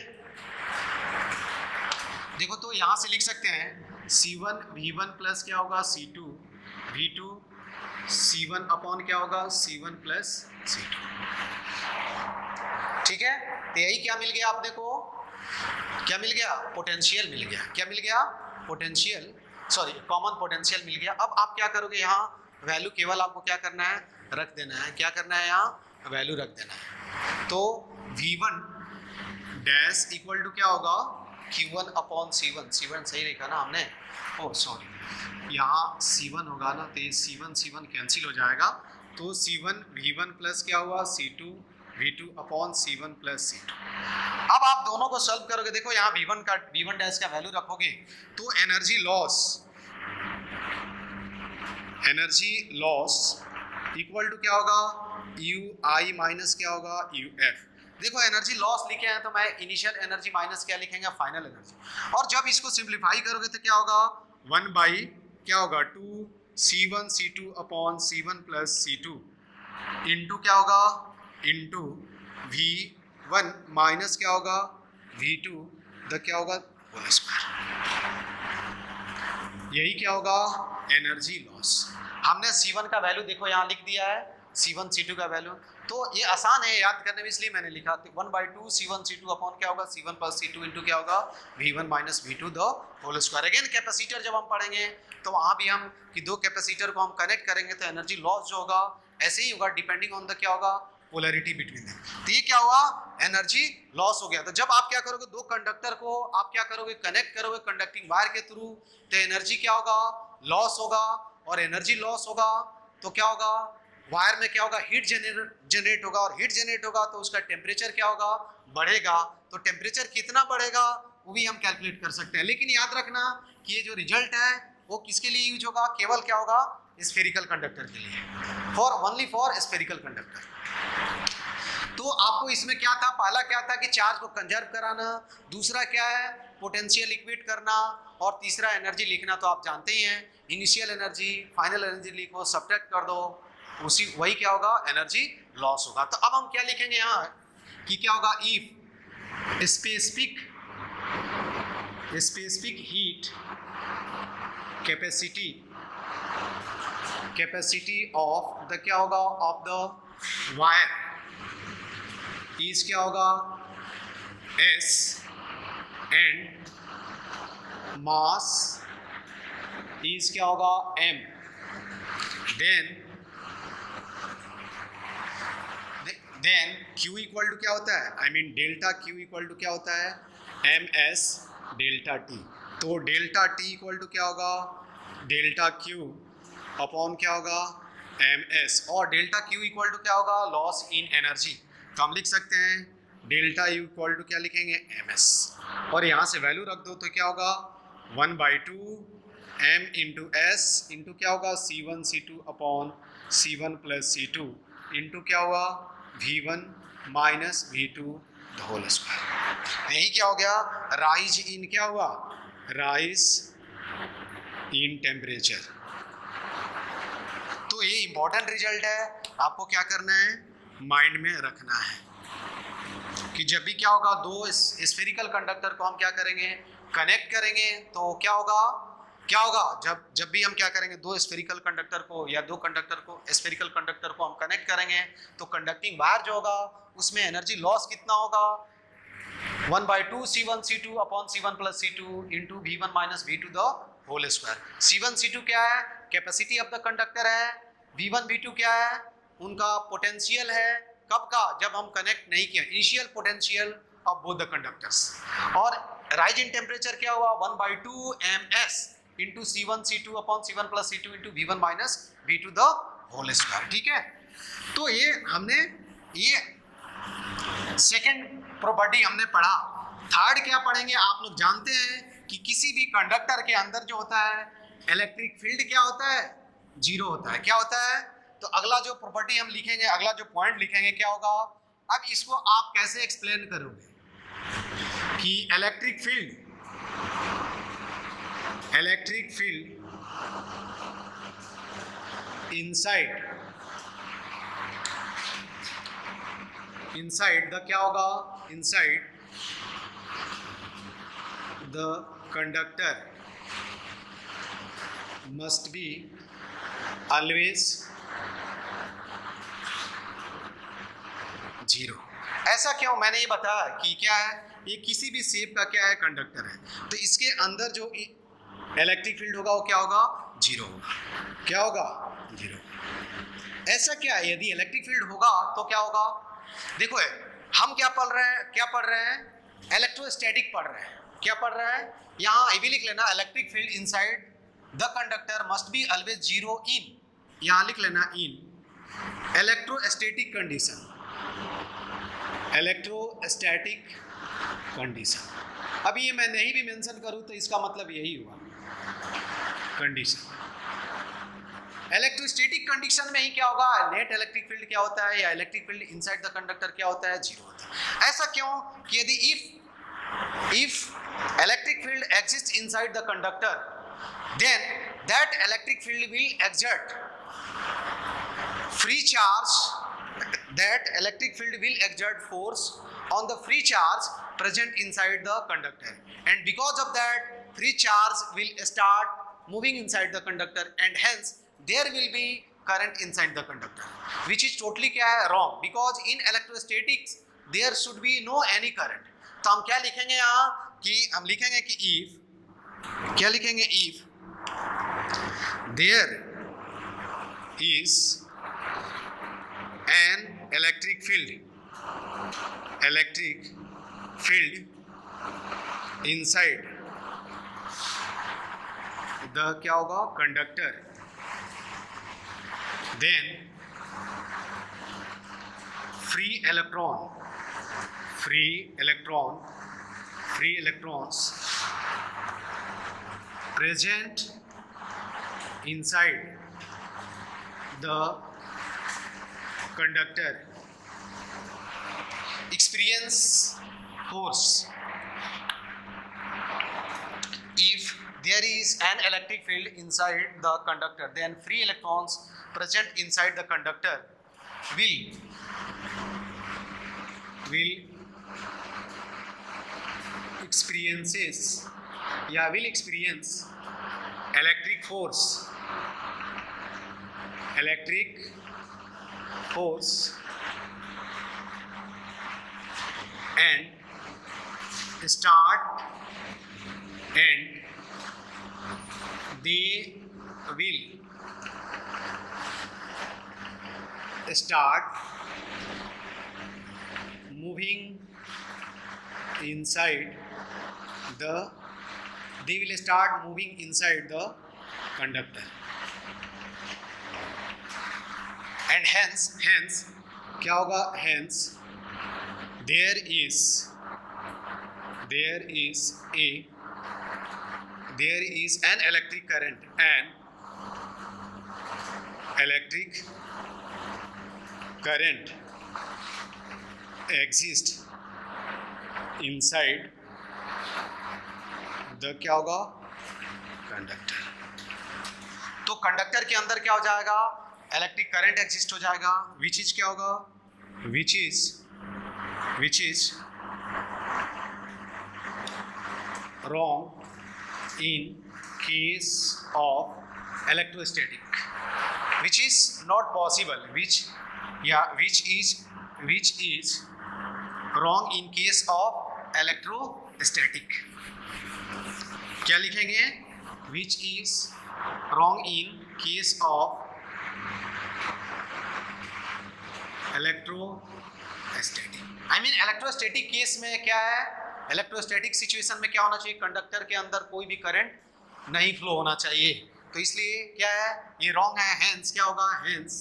A: देखो तो यहां से लिख सकते हैं C one V one plus क्या होगा, C two V two, C one upon क्या होगा, C one plus C two. ठीक है, तो यही क्या मिल गया आपने को, क्या मिल गया, पोटेंशियल मिल गया, क्या मिल गया, पोटेंशियल, सॉरी कॉमन पोटेंशियल मिल गया। अब आप क्या करोगे, यहाँ वैल्यू केवल आपको क्या करना है, रख देना है, क्या करना है, यहाँ वैल्यू रख देना है। तो V one dash equal to क्या होगा, Q one upon C one, C one सही लिखा ना हमने, ओ सॉरी यहाँ सी वन होगा ना, तो C one C one cancel हो जाएगा, तो C one V one plus क्या हुआ, C two V two upon C one plus C two. अब आप दोनों को सॉल्व करोगे, देखो यहाँ वी वन का वी वन डैश का वैल्यू रखोगे, तो energy loss, energy loss equal to क्या होगा, यू आई माइनस क्या होगा, यू एफ। देखो एनर्जी लॉस लिखे हैं तो मैं इनिशियल एनर्जी माइनस क्या लिखेंगे, फाइनल एनर्जी। और जब इसको सिंप्लीफाई करोगे तो क्या होगा, वन बाई क्या होगा, two C one C two upon C one plus C two into क्या होगा, इंटू वी वन माइनस क्या होगा, वी टू द क्या होगा, होल स्क्वायर। यही क्या होगा, एनर्जी लॉस। हमने सी वन का वैल्यू देखो यहाँ लिख दिया है, सी वन सी टू का वैल्यू, तो ये आसान है याद करने में, इसलिए मैंने लिखा one by two C one C two upon क्या होगा, C one plus C two into क्या होगा, V one minus V two the whole square. Again capacitor जब हम पढ़ेंगे तो वहाँ भी हम कि दो कैपेसिटर को हम कनेक्ट करेंगे तो एनर्जी लॉस जो होगा ऐसे ही होगा, डिपेंडिंग ऑन द क्या होगा, पोलैरिटी बिटवीन देम। तो ये क्या हुआ, एनर्जी लॉस हो गया। तो जब आप क्या करोगे, दो कंडक्टर को आप क्या करोगे, कनेक्ट करोगे कंडक्टिंग वायर के थ्रू, तो एनर्जी क्या होगा, लॉस होगा। और एनर्जी लॉस होगा तो क्या होगा, वायर में क्या होगा, हीट जनरेट जनरेट होगा, और हीट जनरेट होगा तो उसका टेम्परेचर क्या होगा, बढ़ेगा। तो टेम्परेचर कितना बढ़ेगा वो भी हम कैलकुलेट कर सकते हैं। लेकिन याद रखना कि ये जो रिजल्ट है वो किसके लिए यूज होगा, केवल क्या होगा, स्फेरिकल कंडक्टर के लिए, for only for spherical conductor. तो आपको इसमें क्या था, पहला क्या था कि चार्ज को कंजर्व कराना, दूसरा क्या है, पोटेंशियल इक्वेट करना, और तीसरा एनर्जी लिखना। तो आप जानते ही हैं, इनिशियल एनर्जी फाइनल एनर्जी लिखो, सब्ट्रैक्ट कर दो, उसी वही क्या होगा, एनर्जी लॉस होगा। तो अब हम क्या लिखेंगे यहाँ कि क्या होगा, if specific specific heat capacity capacity of the क्या होगा, ऑफ द वायर इज क्या होगा, एस एंड मास इज क्या होगा m, then then q equal to क्या होता है, I mean delta q equal to क्या होता है एम एस डेल्टा टी। तो डेल्टा टी इक्वल टू क्या होगा डेल्टा q अपॉन क्या होगा एम एस, और डेल्टा q इक्वल टू क्या होगा लॉस इन एनर्जी। तो हम लिख सकते हैं डेल्टा यू इक्वल टू क्या लिखेंगे एम एस, और यहाँ से वैल्यू रख दो तो क्या होगा one by two M into S into क्या होगा C one C two upon C one plus C two into क्या हुआ V one minus V two the whole square. यही क्या हो गया राइज इन क्या हुआ राइज इन टेम्परेचर। तो ये इंपॉर्टेंट रिजल्ट है, आपको क्या करना है माइंड में रखना है कि जब भी क्या होगा दो स्फेरिकल कंडक्टर को हम क्या करेंगे कनेक्ट करेंगे तो क्या होगा क्या होगा जब जब भी हम क्या करेंगे दो स्फेरिकल कंडक्टर को या दो कंडक्टर को स्फेरिकल कंडक्टर को हम कनेक्ट करेंगे तो कंडक्टिंग वायर जो होगा उसमें एनर्जी लॉस कितना होगा one by two C one C two upon C one plus C two into V one minus V two the whole square. C one C two क्या है कैपेसिटी ऑफ द कंडक्टर है, वी वन वी टू क्या है उनका पोटेंशियल है, कब का जब हम कनेक्ट नहीं किया initial potential of both the conductors, और राइज इन टेम्परेचर क्या हुआ one by two M S into C one C two upon C one plus C two into V one minus V two the whole square. ठीक है, तो ये हमने ये सेकेंड प्रॉपर्टी हमने पढ़ा। थर्ड क्या पढ़ेंगे आप लोग जानते हैं कि किसी भी कंडक्टर के अंदर जो होता है इलेक्ट्रिक फील्ड क्या होता है जीरो होता है। क्या होता है तो अगला जो प्रॉपर्टी हम लिखेंगे अगला जो पॉइंट लिखेंगे क्या होगा, अब इसको आप कैसे एक्सप्लेन करोगे कि electric field electric field inside inside the क्या होगा inside the conductor must be always zero. ऐसा क्यों, मैंने ये बताया कि क्या है ये किसी भी शेप का क्या है कंडक्टर है, तो इसके अंदर जो इलेक्ट्रिक फील्ड होगा वो क्या होगा जीरो होगा। क्या होगा जीरो। ऐसा क्या है यदि इलेक्ट्रिक फील्ड होगा तो क्या होगा, देखो हम क्या पढ़ रहे हैं क्या पढ़ रहे हैं इलेक्ट्रोस्टैटिक पढ़ रहे हैं। क्या पढ़ रहे हैं यहाँ ये भी लिख लेना electric field inside the conductor must be always zero in, यहाँ लिख लेना in electrostatic condition electrostatic condition. अब ये मैं नहीं भी मेंशन करूँ तो इसका मतलब यही हुआ कंडीशन। इलेक्ट्रोस्टैटिक कंडीशन में ही क्या होगा नेट इलेक्ट्रिक फील्ड क्या होता है या electric field inside the conductor क्या होता है जीरो होता है। ऐसा क्यों कि यदि if if electric field exist inside the conductor then that electric field will exert free charge that electric field will exert force on the free charge present inside the conductor, and because of that free charge will start moving inside the conductor and hence there will be current inside the conductor, which is totally क्या है wrong, because in electrostatics there should be no any current। तो हम क्या लिखेंगे यहाँ कि हम लिखेंगे कि if क्या लिखेंगे if there is an electric field electric field inside the क्या होगा conductor, then free electron free electron free electrons present inside the conductor experience force। If there is an electric field inside the conductor then free electrons present inside the conductor will will experiences yeah will experience electric force electric force and start and they will start moving inside the they will start moving inside the conductor and hence hence क्या होगा hence there is there is a there is an electric current and electric current exists inside the क्या होगा कंडक्टर। तो कंडक्टर के अंदर क्या हो जाएगा, इलेक्ट्रिक करंट एग्जिस्ट हो जाएगा, विच इज क्या होगा, which is which is wrong in case of electrostatic, which is not possible, which yeah which is which is wrong in case of electrostatic। क्या लिखेंगे, which is wrong in case of electrostatic। I mean electrostatic case में क्या है, इलेक्ट्रोस्टैटिक सिचुएशन में क्या होना चाहिए, कंडक्टर के अंदर कोई भी करंट नहीं फ्लो होना चाहिए, तो इसलिए क्या है, ये रॉन्ग है, हेंस क्या होगा, hence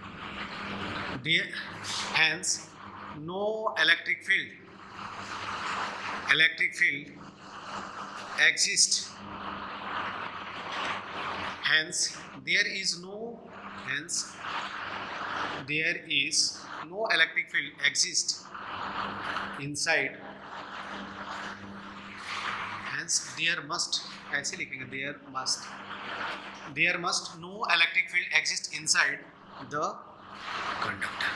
A: hence no electric field electric field exist, hence there is no hence there is no electric field exist inside, hence there must, ऐसे लिखेंगे, there must there must no electric field exist inside the conductor।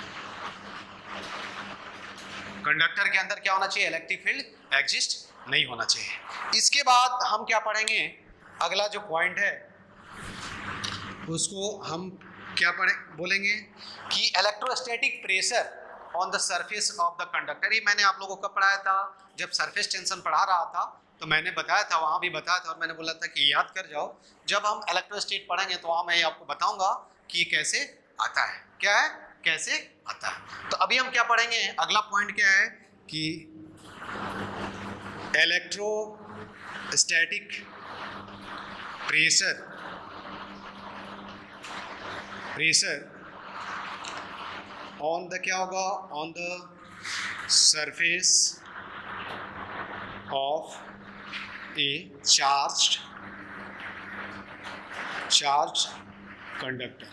A: कंडक्टर के अंदर क्या होना चाहिए, इलेक्ट्रिक फील्ड एग्जिस्ट नहीं होना चाहिए। इसके बाद हम क्या पढ़ेंगे, अगला जो पॉइंट है उसको हम क्या पढ़े बोलेंगे कि electrostatic pressure on the surface of the conductor. ये मैंने आप लोगों को कब पढ़ाया था, जब सरफेस टेंशन पढ़ा रहा था तो मैंने बताया था, वहाँ भी बताया था और मैंने बोला था कि याद कर जाओ, जब हम इलेक्ट्रोस्टैटिक पढ़ेंगे तो वहाँ मैं आपको बताऊंगा कि ये कैसे आता है, क्या है, कैसे आता है। तो अभी हम क्या पढ़ेंगे, अगला पॉइंट क्या है कि electrostatic pressure pressure on the क्या होगा, on the surface of a charged charged conductor।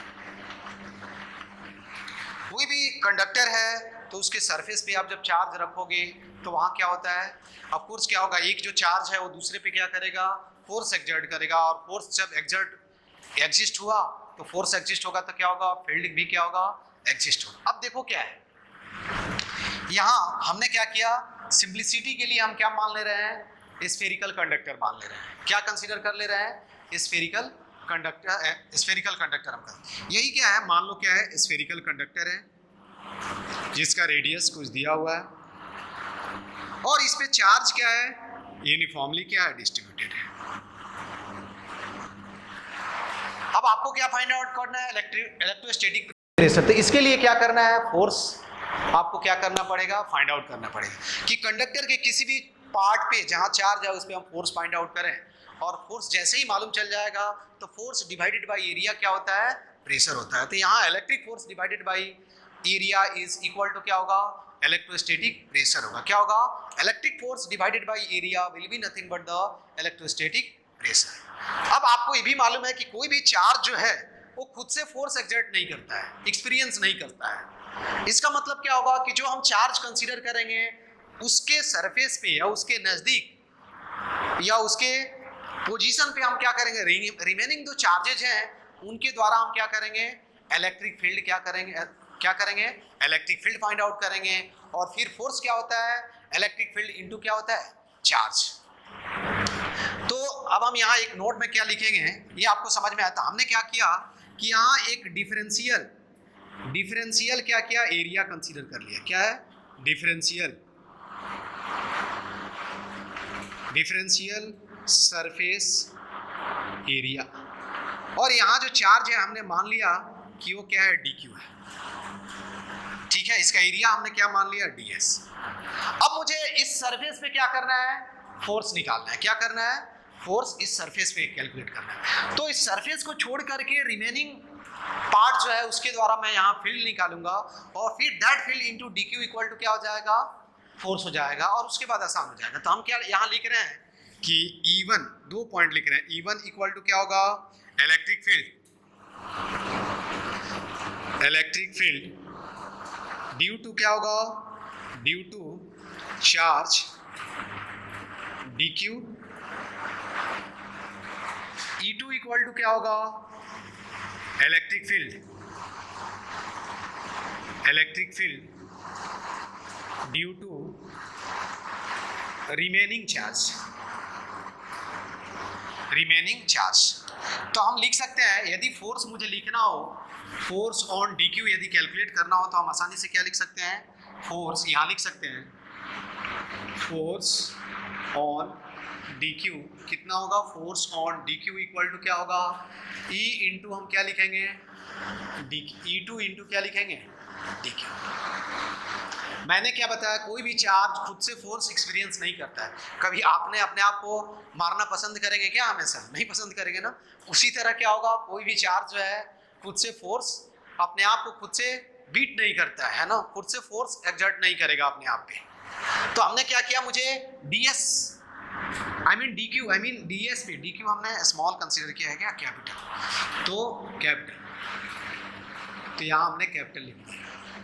A: कोई भी कंडक्टर है तो उसके सरफेस पे आप जब चार्ज रखोगे तो वहाँ क्या होता है, ऑफ कोर्स क्या होगा, एक जो चार्ज है वो दूसरे पे क्या करेगा, फोर्स एक्सर्ट करेगा, और फोर्स जब एक्सर्ट एग्जिस्ट हुआ तो फोर्स एग्जिस्ट होगा तो क्या होगा, फील्ड भी क्या होगा, एग्जिस्ट होगा। अब देखो क्या है, यहाँ हमने क्या किया, सिंप्लिसिटी के लिए हम क्या मान ले रहे हैं, स्फेरिकल कंडक्टर मान ले रहे हैं, क्या कंसीडर कर ले रहे हैं, स्फेरिकल कंडक्टर स्फेरिकल कंडक्टर हम कर, यही क्या है, मान लो क्या है, स्फेरिकल कंडक्टर है जिसका रेडियस कुछ दिया हुआ है और इस पे चार्ज क्या है, यूनिफॉर्मली क्या है, डिस्ट्रीब्यूटेड है। अब आपको क्या फाइंड आउट करना है, इलेक्ट्रोस्टैटिक प्रेशर, तो इसके लिए क्या करना है, फोर्स आपको क्या करना पड़ेगा, फाइंड आउट करना पड़ेगा कि कंडक्टर के किसी भी पार्ट पे जहाँ चार्ज है उस पर हम फोर्स फाइंड आउट करें, और फोर्स जैसे ही मालूम चल जाएगा तो फोर्स डिवाइडेड बाय एरिया क्या होता है, प्रेशर होता है। तो यहाँ electric force divided by area is equal to क्या होगा, इलेक्ट्रोस्टैटिक प्रेशर होगा, क्या होगा, electric force divided by area will be nothing but the electrostatic pressure. अब आपको ये भी मालूम है कि कोई भी चार्ज जो है वो खुद से फोर्स एक्सर्ट नहीं करता है, एक्सपीरियंस नहीं करता है। इसका मतलब क्या होगा कि जो हम चार्ज कंसीडर करेंगे उसके सरफेस पे या उसके नज़दीक या उसके पोजीशन पे हम क्या करेंगे, रिमेनिंग जो चार्जेज हैं उनके द्वारा हम क्या करेंगे, इलेक्ट्रिक फील्ड क्या करेंगे क्या करेंगे इलेक्ट्रिक फील्ड फाइंड आउट करेंगे, और फिर फोर्स क्या होता है, इलेक्ट्रिक फील्ड इनटू क्या होता है, चार्ज। तो अब हम यहाँ एक नोट में क्या लिखेंगे, ये आपको समझ में आता। हमने क्या किया कि यहाँ एक डिफरेंशियल डिफरेंशियल क्या किया, एरिया कंसीडर कर लिया, क्या है, डिफरेंशियल डिफरेंशियल सरफेस एरिया, और यहाँ जो चार्ज है हमने मान लिया कि वो क्या है, डी क्यू है, ठीक है। इसका एरिया हमने क्या मान लिया, डी एस। अब मुझे इस सरफेस पे क्या करना है, फोर्स निकालना है। क्या करना है, फोर्स इस सरफेस पे कैलकुलेट करना है। तो इस सरफेस को छोड़ करके रिमेनिंग पार्ट जो है उसके द्वारा मैं यहाँ फील्ड निकालूंगा, और फिर that field into D Q equal to क्या हो जाएगा, फोर्स हो जाएगा, और उसके बाद आसान हो जाएगा। तो हम क्या यहाँ लिख रहे हैं कि ई वन, दो पॉइंट लिख रहे हैं, ई वन इक्वल टू क्या होगा, electric field, electric field due to क्या होगा, due to charge D Q, E two equal to क्या होगा, electric field, electric field due to remaining charge, remaining charge. तो हम लिख सकते हैं, यदि फोर्स मुझे लिखना हो, फोर्स ऑन डी क्यू यदि कैलकुलेट करना हो, तो हम आसानी से क्या लिख सकते हैं, फोर्स यहाँ लिख सकते हैं, फोर्स ऑन डी क्यू कितना होगा, force on D Q equal to क्या होगा, ई इंटू हम क्या लिखेंगे, डी, ई टू इंटू क्या लिखेंगे, डी क्यू। मैंने क्या बताया, कोई भी चार्ज खुद से फोर्स एक्सपीरियंस नहीं करता है। कभी आपने अपने आप को मारना पसंद करेंगे क्या, हमेशा नहीं पसंद करेंगे ना। उसी तरह क्या होगा, कोई भी चार्ज जो है खुद से फोर्स अपने आप को खुद से बीट नहीं करता है ना, खुद से फोर्स एक्सर्ट नहीं करेगा अपने आप पे। तो हमने क्या किया, मुझे D S I mean D Q I mean D S पे, डी क्यू हमने स्मॉल कंसीडर किया है क्या, कैपिटल, तो कैपिटल, तो यहाँ हमने कैपिटल लिख दिया।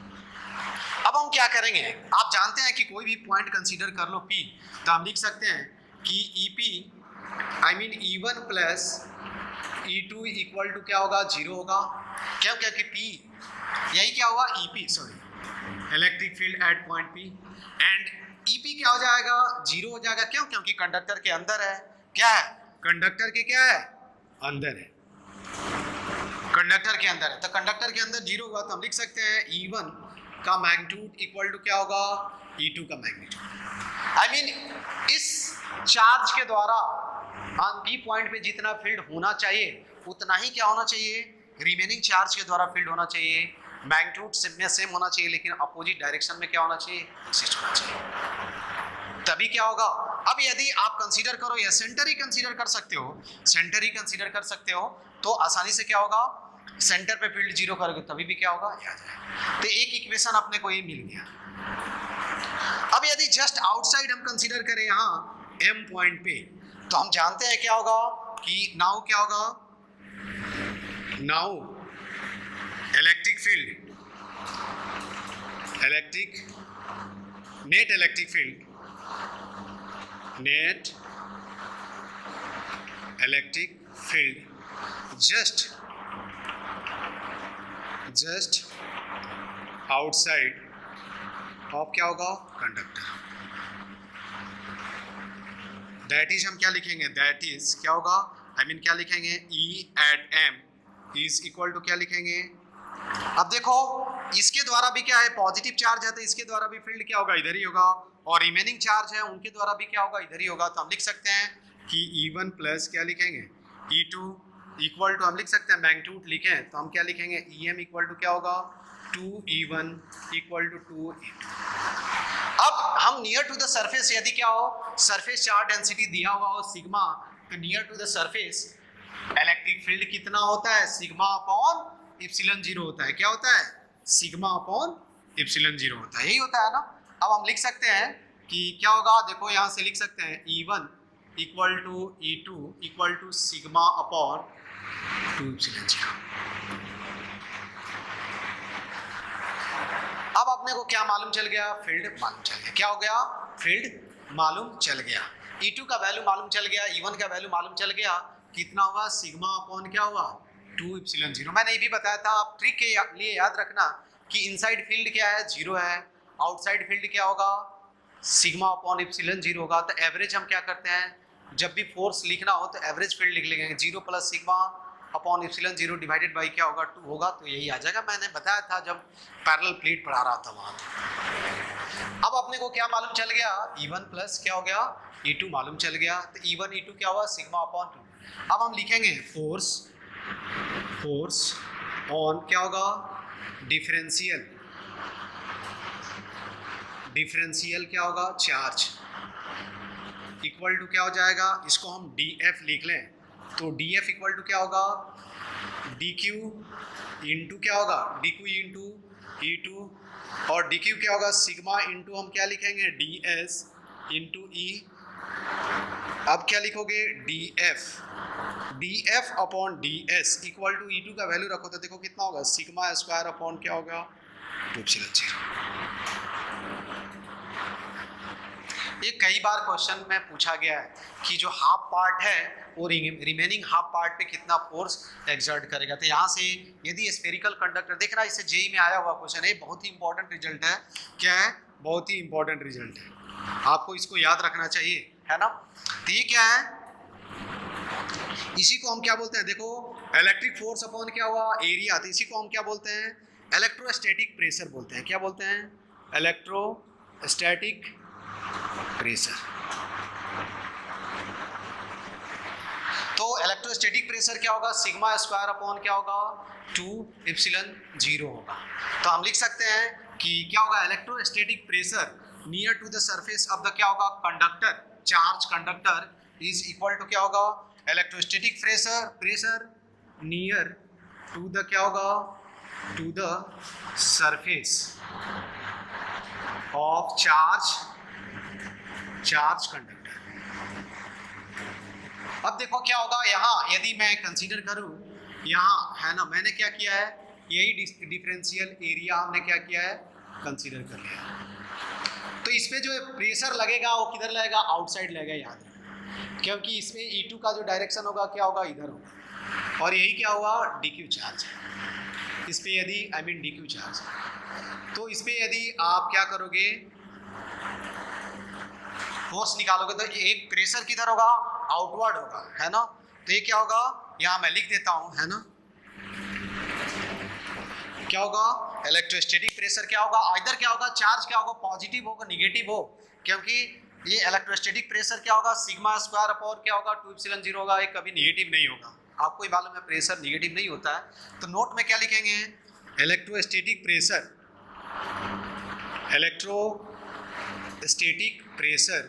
A: अब हम क्या करेंगे, आप जानते हैं कि कोई भी पॉइंट कंसीडर कर लो P, तो हम लिख सकते हैं कि E P I mean E one plus E two equal to क्या होगा, जीरो होगा। क्या क्या कि P यही क्या होगा, E P sorry electric field at point P, and E P क्या हो जाएगा, जीरो हो जाएगा। क्यों, क्योंकि कंडक्टर के अंदर है, क्या है, कंडक्टर के क्या है, अंदर है, कंडक्टर के अंदर है। तो कंडक्टर के अंदर जीरो होगा, तो हम लिख सकते हैं ई वन का मैग्नीट्यूड इक्वल टू क्या होगा, ई टू का मैग्नीट्यूड। आई मीन इस चार्ज के द्वारा ऑन पी पॉइंट पे जितना फील्ड होना चाहिए उतना ही क्या होना चाहिए, रिमेनिंग चार्ज के द्वारा फील्ड होना चाहिए। मैग्नीट्यूड सेम सेम होना चाहिए, लेकिन अपोजिट डायरेक्शन में क्या होना चाहिए, एक्सिस्ट होना चाहिए, तभी क्या होगा। अब यदि आप कंसीडर करो, या सेंटर ही कंसीडर कर सकते हो, सेंटर ही कंसीडर कर सकते हो, तो आसानी से क्या होगा, सेंटर पे फील्ड जीरो करोगे तभी भी क्या होगा, ये आ जाएगा। तो एक इक्वेशन अपने को ये मिल गया। अब यदि जस्ट आउटसाइड हम कंसीडर करें यहाँ एम पॉइंट पे, तो हम जानते हैं क्या होगा कि नाउ क्या होगा, now electric field, electric net electric field, net electric field just just outside of क्या होगा, कंडक्टर। दैट इज हम क्या लिखेंगे, दैट इज क्या होगा, आई मीन क्या लिखेंगे, E at M is equal to क्या लिखेंगे। अब देखो इसके द्वारा भी क्या है, पॉजिटिव चार्ज है, तो इसके द्वारा भी फील्ड क्या होगा, इधर ही होगा, और रिमेनिंग चार्ज है उनके द्वारा भी क्या होगा, इधर ही होगा। तो हम लिख सकते हैं कि ई वन प्लस क्या लिखेंगे, ई टू इक्वल टू हम लिख सकते हैं, मैग्नीट्यूड लिखें तो हम क्या लिखेंगे, ई एम इक्वल टू क्या होगा, two E one equal to two E two. अब हम नियर टू द सरफेस, यदि क्या हो, सरफेस चार्ज डेंसिटी दिया हुआ हो सिग्मा, तो near to the surface electric field कितना होता है, सिग्मा अपॉन इप्सिलॉन जीरो होता है। क्या होता है, सिग्मा अपॉन इप्सिलॉन जीरो होता है, यही होता है ना। अब हम लिख सकते हैं कि क्या होगा, देखो यहाँ से लिख सकते हैं E one equal to E two equal to sigma upon two epsilon zero. अब अपने को क्या मालूम चल गया, फील्ड मालूम चल गया। क्या हो गया, फील्ड मालूम चल गया, ई टू का वैल्यू मालूम चल गया, ई वन का वैल्यू मालूम चल गया, कितना हुआ, सिग्मा अपॉन क्या हुआ, टू इप्सिलॉन जीरो। मैंने ये भी बताया था, आप ट्रिक के लिए याद रखना कि इनसाइड फील्ड क्या है, जीरो है, आउटसाइड फील्ड क्या होगा, सिग्मा अपॉन इप्सिलॉन जीरो होगा। तो एवरेज हम क्या करते हैं, जब भी फोर्स लिखना हो तो एवरेज फील्ड लिख लेंगे, zero plus sigma upon epsilon zero divided by क्या होगा, टू होगा, तो यही आ जाएगा। मैंने बताया था जब पैरेलल प्लेट पढ़ा रहा था वहाँ। अब अपने को क्या मालूम चल गया, ई वन प्लस क्या हो गया, ई टू मालूम चल गया। तो ई वन ई टू क्या हुआ, सिग्मा अपॉन टू। अब हम लिखेंगे फोर्स, फोर्स ऑन क्या होगा, डिफरेंशियल, डिफरेंशियल क्या होगा, चार्ज, इक्वल टू क्या हो जाएगा, इसको हम डी एफ लिख लें, तो डी एफ इक्वल टू क्या होगा, डी क्यू इंटू क्या होगा, D Q into E two, और डी क्यू क्या होगा, सिग्मा इंटू हम क्या लिखेंगे, डी एस इंटू ई। अब क्या लिखोगे, D F, D F upon D S equal to E two का वैल्यू रखो तो देखो कितना होगा, सिग्मा स्क्वायर अपॉन क्या होगा, टू एप्सिलॉन जीरो। ये कई बार क्वेश्चन में पूछा गया है कि जो हाफ पार्ट है वो रिमेनिंग हाफ पार्ट पे कितना फोर्स एक्सर्ट करेगा। तो यहाँ से यदि स्फेरिकल कंडक्टर, देखना इससे जेई में आया हुआ क्वेश्चन है, बहुत ही इंपॉर्टेंट रिजल्ट है, क्या है, बहुत ही इंपॉर्टेंट रिजल्ट है, आपको इसको याद रखना चाहिए, है ना। तो ये क्या है, इसी को हम क्या बोलते हैं, देखो इलेक्ट्रिक फोर्स अपॉन क्या हुआ, एरिया, तो इसी को हम क्या बोलते हैं, इलेक्ट्रोस्टैटिक प्रेशर बोलते हैं। क्या बोलते हैं, इलेक्ट्रोस्टैटिक प्रेशर। तो इलेक्ट्रोस्टैटिक प्रेशर क्या होगा, सिग्मा स्क्वायर अपॉन क्या होगा, टू एप्सिलॉन जीरो होगा। तो हम लिख सकते हैं कि क्या होगा, electrostatic pressure near to the surface of the क्या होगा, conductor, charge conductor is equal to क्या होगा, electrostatic pressure, pressure near to the क्या होगा, to the surface of charge, charge conductor. अब देखो क्या होगा, यहाँ यदि मैं कंसीडर करूं, यहाँ है ना, मैंने क्या किया है, यही डिफरेंशियल एरिया हमने क्या किया है, कंसीडर कर लिया। तो इसमें जो प्रेशर लगेगा वो किधर लगेगा, आउटसाइड लगेगा, याद रखना, क्योंकि इसमें ई टू का जो डायरेक्शन होगा क्या होगा, इधर होगा, और यही क्या हुआ, डी क्यू चार्ज है इस पे, यदि I mean D Q charge है, तो इस पे यदि आप क्या करोगे, फोर्स निकालोगे तो एक प्रेशर किधर होगा, आउटवर्ड होगा, है ना। तो ये क्या होगा, यहाँ मैं लिख देता हूँ, है ना, क्या होगा, इलेक्ट्रोस्टैटिक प्रेशर क्या होगा, इधर क्या होगा, चार्ज क्या होगा, पॉजिटिव होगा, निगेटिव हो, क्योंकि ये इलेक्ट्रोस्टैटिक प्रेशर क्या होगा, सिग्मा स्क्वायर अपॉन क्या होगा, टू एप्सिलॉन जीरो होगा, ये कभी निगेटिव नहीं होगा, आपको ही मालूम है प्रेशर निगेटिव नहीं होता है। तो नोट में क्या लिखेंगे, electrostatic pressure, electrostatic pressure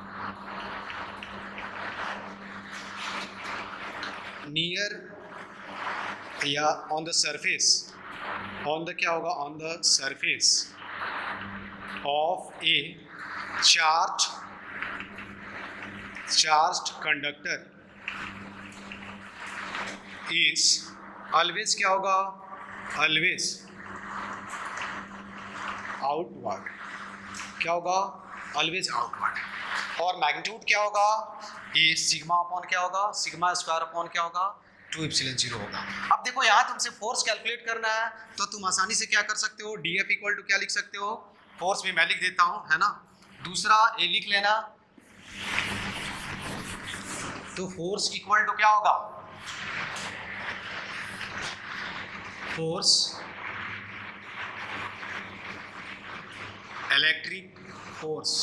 A: near या on the surface, on the क्या होगा, on the surface of a charge, charged conductor is always क्या होगा, ऑलवेज आउटवर्ड, क्या होगा, ऑलवेज आउटवर्ड, और मैग्नीट्यूड क्या होगा, ये सिग्मा अपॉन क्या होगा, सिग्मा स्क्वायर अपॉन क्या होगा, टू एप्सिलॉन जीरो होगा। अब देखो यहाँ तुमसे फोर्स कैलकुलेट करना है तो तुम आसानी से क्या कर सकते हो, डी एफ इक्वल टू क्या लिख सकते हो, फोर्स भी मैं लिख देता हूँ, है ना, दूसरा ए लिख लेना, तो फोर्स इक्वल टू क्या होगा, force electric force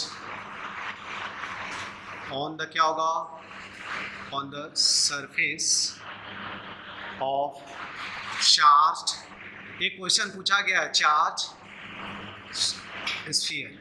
A: on the क्या होगा, on the surface of charged, एक क्वेश्चन पूछा गया है, चार्ज स्फीयर,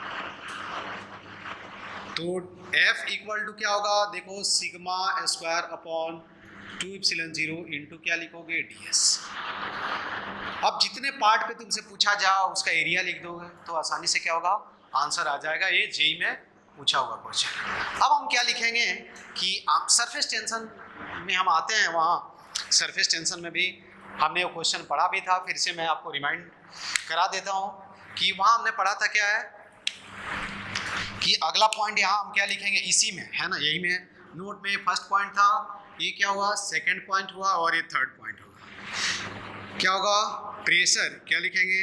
A: तो F इक्वल टू क्या होगा, देखो sigma square upon two epsilon zero into क्या लिखोगे, डी एस। अब जितने पार्ट पे तुमसे पूछा जाए उसका एरिया लिख दोगे तो आसानी से क्या होगा, आंसर आ जाएगा, ये जेई में पूछा हुआ क्वेश्चन। अब हम क्या लिखेंगे कि आप सरफेस टेंशन में हम आते हैं, वहाँ सरफेस टेंशन में भी हमने वो क्वेश्चन पढ़ा भी था, फिर से मैं आपको रिमाइंड करा देता हूँ कि वहाँ हमने पढ़ा था क्या है कि अगला पॉइंट यहाँ हम क्या लिखेंगे, इसी में, है ना, यही में नोट में फर्स्ट पॉइंट था, ये क्या हुआ, सेकंड पॉइंट हुआ, और ये थर्ड पॉइंट होगा, क्या होगा, प्रेशर क्या लिखेंगे,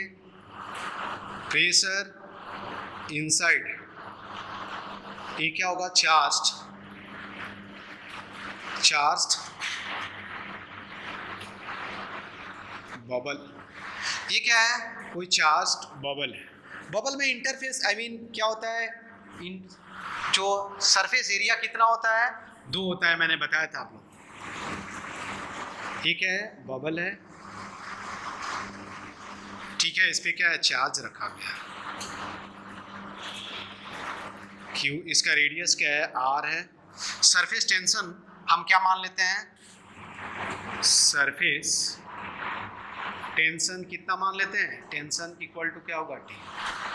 A: प्रेशर इनसाइड, ये क्या होगा, चार्ज्ड, चार्ज्ड बबल, ये क्या है, कोई चार्ज्ड बबल है, बबल में इंटरफेस आई मीन क्या होता है, इन जो सरफेस एरिया कितना होता है, दो होता है, मैंने बताया था आप लोग, ठीक है, बबल है, ठीक है, इस पे क्या है, चार्ज रखा गया Q, इसका रेडियस क्या है, R है। सरफेस टेंशन हम क्या मान लेते हैं, सरफेस टेंशन कितना मान लेते हैं, टेंशन इक्वल टू क्या होगा, T।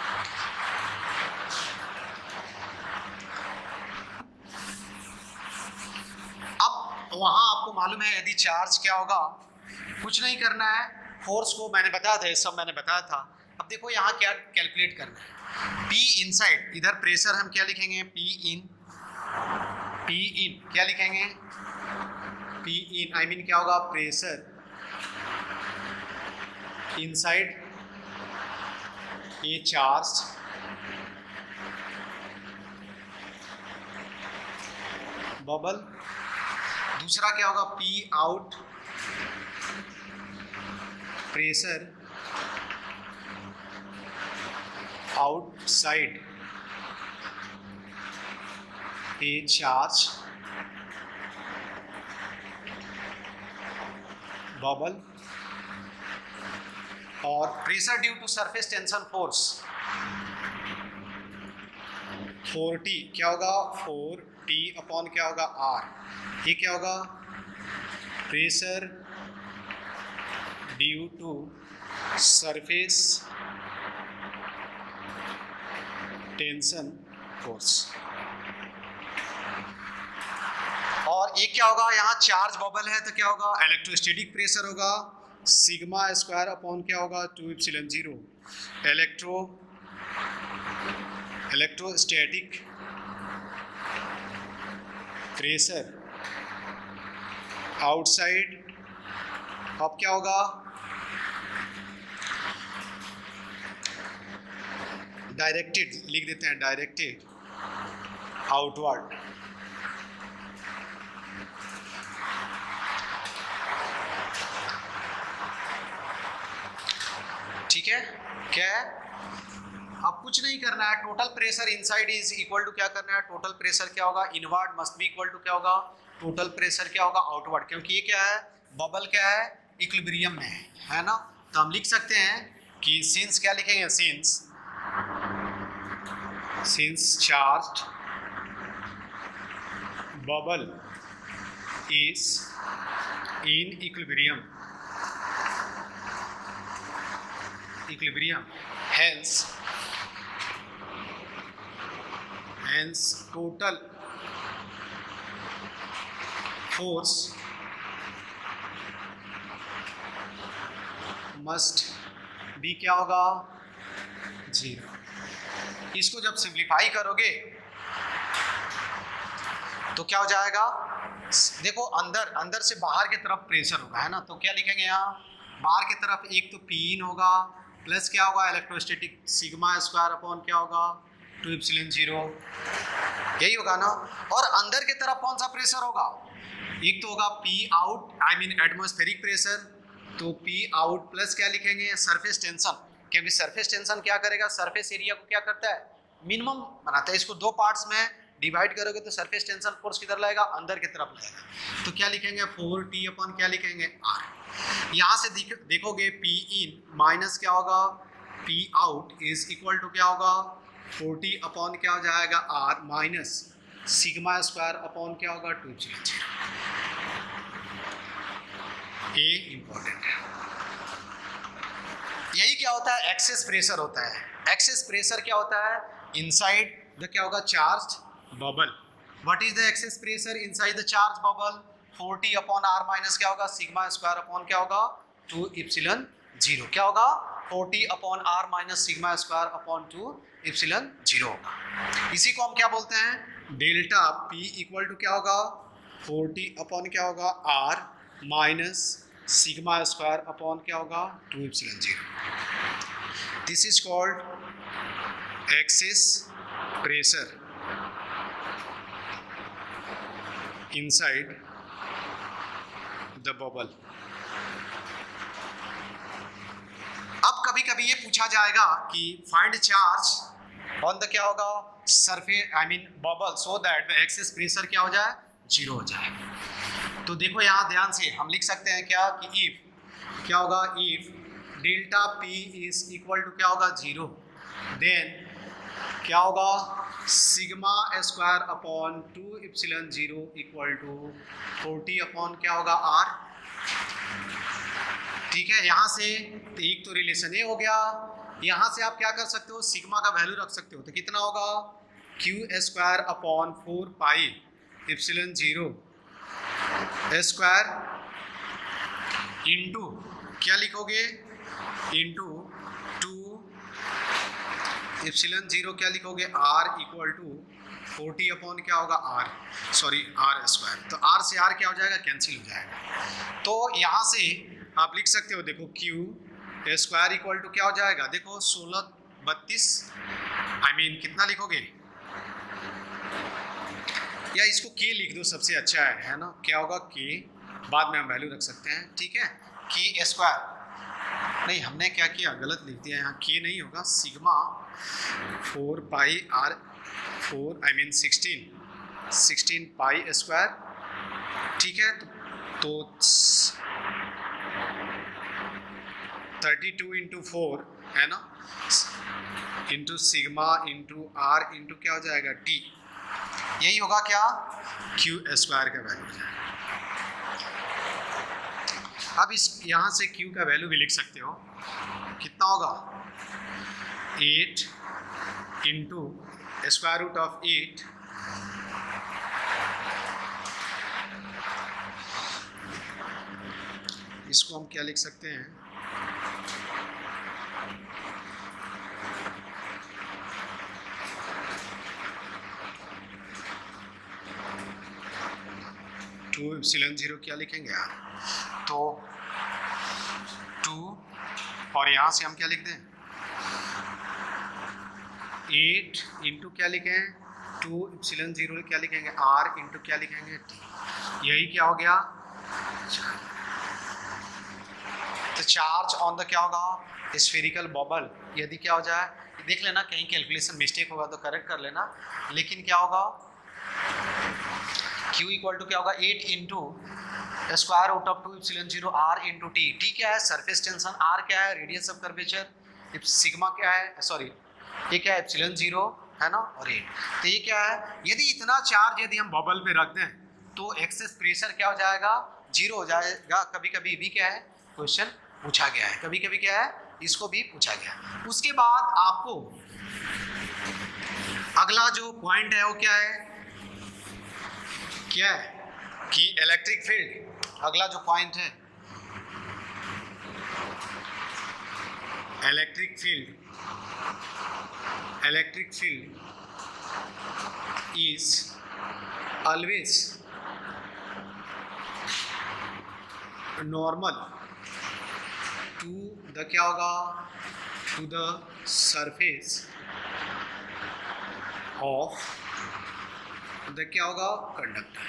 A: अब वहां आपको मालूम है यदि चार्ज क्या होगा, कुछ नहीं करना है, फोर्स को मैंने बताया था, ये सब मैंने बताया था। अब देखो यहाँ क्या कैलकुलेट करना है, P इनसाइड, इधर प्रेशर हम क्या लिखेंगे, P इन, P इन क्या लिखेंगे, P इन आई मीन क्या होगा, pressure inside a charge bubble. दूसरा क्या होगा, P out pressure outside a charge bubble. और pressure due to surface tension force four T क्या होगा, फोर टी अपॉन क्या होगा, आर। ये क्या होगा, pressure due to surface tension force. और ये क्या होगा, यहाँ चार्ज बबल है तो क्या होगा, इलेक्ट्रोस्टैटिक प्रेशर होगा सिग्मा स्क्वायर अपॉन क्या होगा, two epsilon zero. Electro electrostatic pressure outside, अब क्या होगा, डायरेक्टेड लिख देते हैं, डायरेक्टेड आउटवर्ड। ठीक है, क्या है, अब कुछ नहीं करना है, total pressure inside is equal to क्या करना है, टोटल प्रेशर क्या होगा, inward must be equal to क्या होगा, टोटल प्रेशर क्या होगा, आउटवर्ड। क्योंकि ये क्या है, बबल क्या है, इक्विलिब्रियम में है, है ना। तो हम लिख सकते हैं कि सिंस क्या लिखेंगे, since since charged bubble is in equilibrium equilibrium hence hence total force must be क्या होगा, जीरो। इसको जब सिंप्लीफाई करोगे तो क्या हो जाएगा, देखो अंदर अंदर से बाहर की तरफ प्रेशर होगा, है ना। तो क्या लिखेंगे यहाँ, बाहर की तरफ एक तो P इन होगा प्लस क्या होगा, इलेक्ट्रोस्टैटिक सिग्मा स्क्वायर अपॉन क्या होगा, टू एप्सिलॉन जीरो, यही होगा ना। और अंदर की तरफ कौन सा प्रेशर होगा, एक तो होगा P out I mean atmospheric pressure, तो P आउट प्लस क्या लिखेंगे, सरफेस टेंशन, क्योंकि सरफेस टेंशन क्या करेगा, सरफेस एरिया को क्या करता है, मिनिमम बनाता है। इसको दो पार्ट्स में डिवाइड करोगे तो सरफेस टेंशन फोर्स किधर लाएगा, अंदर की तरफ लाएगा। तो क्या लिखेंगे, फोर टी अपॉन क्या लिखेंगे, आर। यहाँ से देखोगे P इन माइनस क्या होगा, P out is equal to क्या होगा, फोर्टी अपॉन क्या हो जाएगा, R minus sigma square upon क्या होगा, टू जीरो जीरो। ये इंपॉर्टेंट है। यही क्या होता है, एक्सेस प्रेशर होता है। एक्सेस प्रेशर क्या होता है, इनसाइड द क्या होगा, charge bubble. What is the excess pressure inside the charge bubble, four T upon R minus क्या होगा, सिग्मा स्क्वायर अपॉन क्या होगा, टू इप्सिलॉन जीरो। क्या होगा, four T upon R minus sigma square upon two epsilon zero होगा। इसी को हम क्या बोलते हैं, डेल्टा पी इक्वल टू क्या होगा, फोर्टी अपॉन क्या होगा, R minus sigma square upon क्या होगा, two epsilon zero. This is called excess pressure inside the bubble। अब कभी कभी ये पूछा जाएगा कि फाइंड चार्ज ऑन द क्या होगा, surface I mean bubble, so that the excess pressure क्या हो जाए, जीरो हो जाए। तो देखो यहाँ ध्यान से हम लिख सकते हैं क्या कि इफ क्या होगा, if delta P is equal to क्या होगा जीरो, देन क्या होगा sigma square upon two epsilon zero equal to four T upon क्या होगा आर। ठीक है, यहाँ से एक तो रिलेशन ए हो गया, यहाँ से आप क्या कर सकते हो सिग्मा का वैल्यू रख सकते हो, तो कितना होगा Q square upon four pi epsilon zero square into क्या लिखोगे इंटू टू इप्सिलॉन जीरो क्या लिखोगे R equal to four T upon क्या होगा आर, सॉरी आर स्क्वायर, तो आर से आर क्या हो जाएगा कैंसिल हो जाएगा। तो यहाँ से आप लिख सकते हो देखो क्यू स्क्वायर इक्वल टू क्या हो जाएगा, देखो सोलह बत्तीस आई मीन कितना लिखोगे, या इसको के लिख दो सबसे अच्छा है है ना, क्या होगा के, बाद में हम वैल्यू रख सकते हैं। ठीक है, के स्क्वायर नहीं हमने क्या किया गलत लिख दिया, यहाँ के नहीं होगा, sigma four pi R four I mean sixteen sixteen pi square. ठीक है, तो थर्टी टू इंटू फोर है ना, into sigma into R into क्या हो जाएगा टी, यही होगा क्या क्यू स्क्वायर का वैल्यू हो जाएगा। अब इस यहाँ से Q का वैल्यू भी लिख सकते हो, कितना होगा eight into square root of eight इसको हम क्या लिख सकते हैं टू इप्सिलॉन जीरो क्या लिखेंगे यार, तो टू और यहाँ से हम क्या लिख दें एट इंटू क्या लिखें टू इप्सिलॉन जीरो क्या लिखेंगे आर इंटू क्या लिखेंगे टी, यही क्या हो गया। तो चार्ज ऑन द क्या होगा स्फेरिकल बबल, यदि क्या हो जाए देख लेना कहीं कैलकुलेशन मिस्टेक होगा तो करेक्ट कर लेना, लेकिन क्या होगा Q इक्वल टू क्या होगा eight into square root of two epsilon zero R into T. T क्या है सरफेस टेंशन, आर क्या है रेडियस ऑफ कर्वेचर, सिग्मा क्या है सॉरी ये क्या है इप्सिलॉन जीरो है ना, और एट। तो ये क्या है यदि इतना चार्ज यदि हम बबल में रख दें तो एक्सेस प्रेशर क्या हो जाएगा जीरो हो जाएगा। कभी कभी भी क्या है क्वेश्चन पूछा गया है, कभी कभी क्या है इसको भी पूछा गया है। उसके बाद आपको अगला जो पॉइंट है वो क्या है क्या है कि इलेक्ट्रिक फील्ड, अगला जो पॉइंट है electric field, electric field is always normal to the क्या होगा to the surface of the क्या होगा कंडक्टर।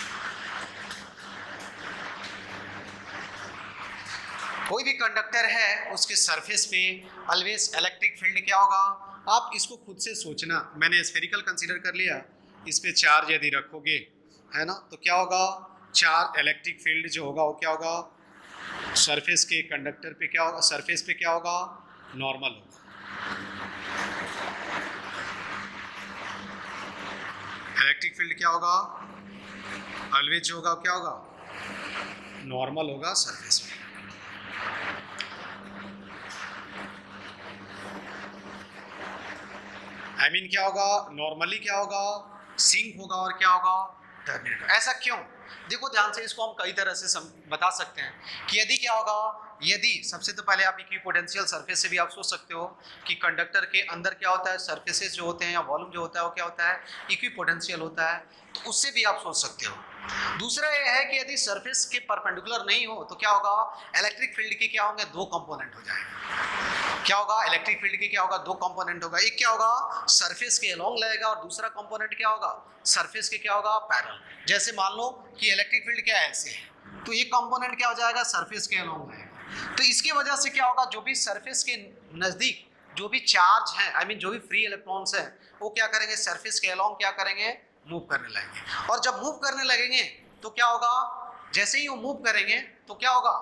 A: कोई भी कंडक्टर है उसके सरफेस पे ऑलवेज इलेक्ट्रिक फील्ड क्या होगा, आप इसको खुद से सोचना। मैंने स्फेरिकल कंसीडर कर लिया, इस पे चार्ज यदि रखोगे है ना तो क्या होगा चार्ज इलेक्ट्रिक फील्ड जो होगा वो क्या होगा सरफेस के कंडक्टर पे क्या होगा सरफेस पे क्या होगा नॉर्मल होगा। इलेक्ट्रिक फील्ड क्या होगा ऑलवेज जो होगा क्या होगा नॉर्मल होगा सरफेस पे। आई I मीन mean, क्या होगा नॉर्मली क्या होगा सिंक होगा और क्या होगा टर्मिनेट। ऐसा क्यों, देखो ध्यान से, इसको हम कई तरह से सम, बता सकते हैं कि यदि क्या होगा, यदि सबसे तो पहले आप इक्विपोटेंशियल सरफेस से भी आप सोच सकते हो कि कंडक्टर के अंदर क्या होता है सरफेसेस जो होते हैं या वॉल्यूम जो होता है वो क्या होता है इक्विपोटेंशियल होता है, तो उससे भी आप सोच सकते हो। दूसरा ये है कि यदि सरफेस के परपेंडिकुलर नहीं हो तो क्या होगा इलेक्ट्रिक फील्ड के क्या होंगे दो कंपोनेंट हो जाएंगे। क्या होगा इलेक्ट्रिक फील्ड के क्या होगा दो कंपोनेंट होगा, एक क्या होगा सरफेस के अलोंग लगेगा और दूसरा कंपोनेंट क्या होगा सरफेस के क्या होगा पैरेलल। जैसे मान लो कि इलेक्ट्रिक फील्ड क्या ऐसे है तो ये कंपोनेंट क्या हो जाएगा सरफेस के अलोंग लगेगा, तो इसकी वजह से क्या होगा जो भी सरफेस के नजदीक जो भी चार्ज है आई मीन जो भी फ्री इलेक्ट्रॉन्स है वो क्या करेंगे सरफेस के अलोंग क्या करेंगे मूव करने लगेंगे, और जब मूव करने लगेंगे तो क्या होगा जैसे ही वो मूव करेंगे तो क्या होगा,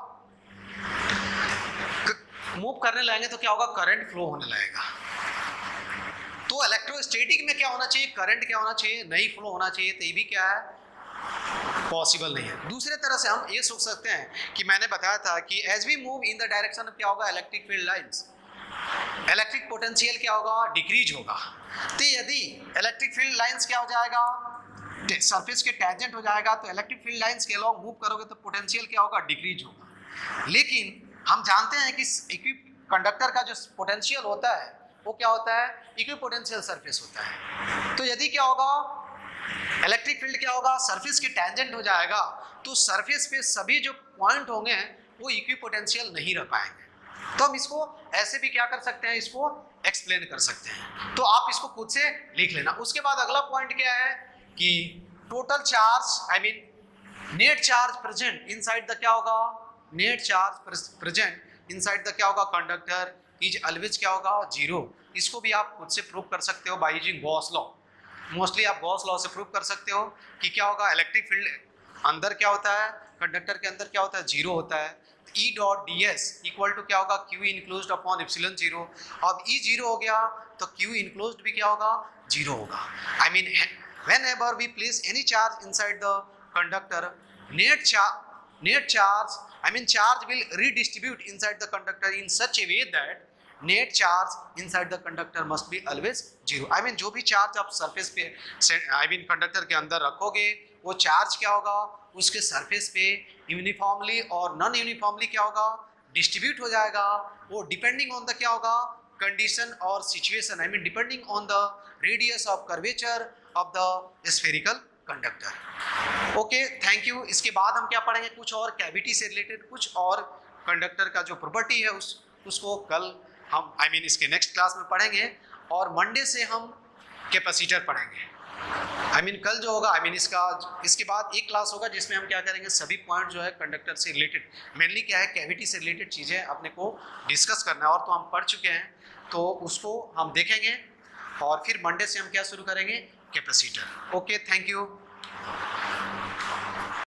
A: मूव करने लगेंगे तो क्या होगा, करंट फ्लो होने लगेगा। तो इलेक्ट्रोस्टैटिक में क्या होना चाहिए, करंट क्या होना चाहिए, नहीं फ्लो होना चाहिए, तो ये भी क्या है, पॉसिबल नहीं है। दूसरे तरह से हम ये सोच सकते हैं कि मैंने बताया था कि as we move in the direction क्या होगा, electric field lines, electric potential क्या होगा, डिक्रीज होगा। तो यदि इलेक्ट्रिक फील्ड लाइंस क्या हो जाएगा, सरफेस के टेंजेंट हो जाएगा, तो इलेक्ट्रिक फील्ड लाइंस के अलॉन्ग मूव करोगे तो पोटेंशियल क्या होगा, डिक्रीज होगा। लेकिन हम जानते हैं कि इक्विप कंडक्टर का जो पोटेंशियल होता है वो क्या होता है, इक्विपोटेंशियल सरफेस होता है। तो यदि क्या होगा, इलेक्ट्रिक फील्ड क्या होगा, सरफेस के टेंजेंट हो जाएगा, तो सरफेस पे सभी जो पॉइंट होंगे वो इक्विपोटेंशियल नहीं रह पाएंगे। तो हम इसको ऐसे भी क्या कर सकते हैं, इसको एक्सप्लेन कर सकते हैं। तो आप इसको खुद से लिख लेना। उसके बाद अगला पॉइंट क्या है कि total charge, I mean net charge present inside the क्या होगा, net charge present inside the क्या होगा, कंडक्टर इज ऑलवेज क्या होगा, जीरो। इसको भी आप खुद से प्रूव कर सकते हो by using Gauss law. Mostly आप गॉस लॉ से प्रूव कर सकते हो कि क्या होगा, इलेक्ट्रिक फील्ड अंदर क्या होता है, कंडक्टर के अंदर क्या होता है, जीरो होता है। E dot D S equal to क्या होगा, Q enclosed upon epsilon zero. अब E जीरो हो गया तो Q इनक्लोज्ड भी क्या होगा, जीरो होगा। I mean whenever we place any charge inside the conductor, net charge net charge I mean charge will redistribute inside the conductor in such a way that net charge inside the conductor must be always zero. I mean जो भी चार्ज आप सरफेस पे आई मीन कंडक्टर के अंदर रखोगे वो चार्ज क्या होगा, उसके सरफेस पे यूनिफॉर्मली और नॉन यूनिफॉर्मली क्या होगा, डिस्ट्रीब्यूट हो जाएगा। वो डिपेंडिंग ऑन द क्या होगा, कंडीशन और situation, I mean depending on the radius of curvature of the spherical conductor. Okay, thank you. इसके बाद हम क्या पढ़ेंगे, कुछ और कैविटी से रिलेटेड कुछ और कंडक्टर का जो प्रॉपर्टी है उस उसको कल हम आई I मीन mean, इसके नेक्स्ट क्लास में पढ़ेंगे। और मंडे से हम कैपेसिटर पढ़ेंगे। आई I मीन mean, कल जो होगा आई I मीन mean, इसका इसके बाद एक क्लास होगा जिसमें हम क्या करेंगे, सभी पॉइंट जो है कंडक्टर से रिलेटेड, मेनली क्या है कैविटी से रिलेटेड चीज़ें अपने को डिस्कस करना है। और तो हम पढ़ चुके हैं तो उसको हम देखेंगे और फिर मंडे से हम क्या शुरू करेंगे, कैपेसिटर। Okay, thank you.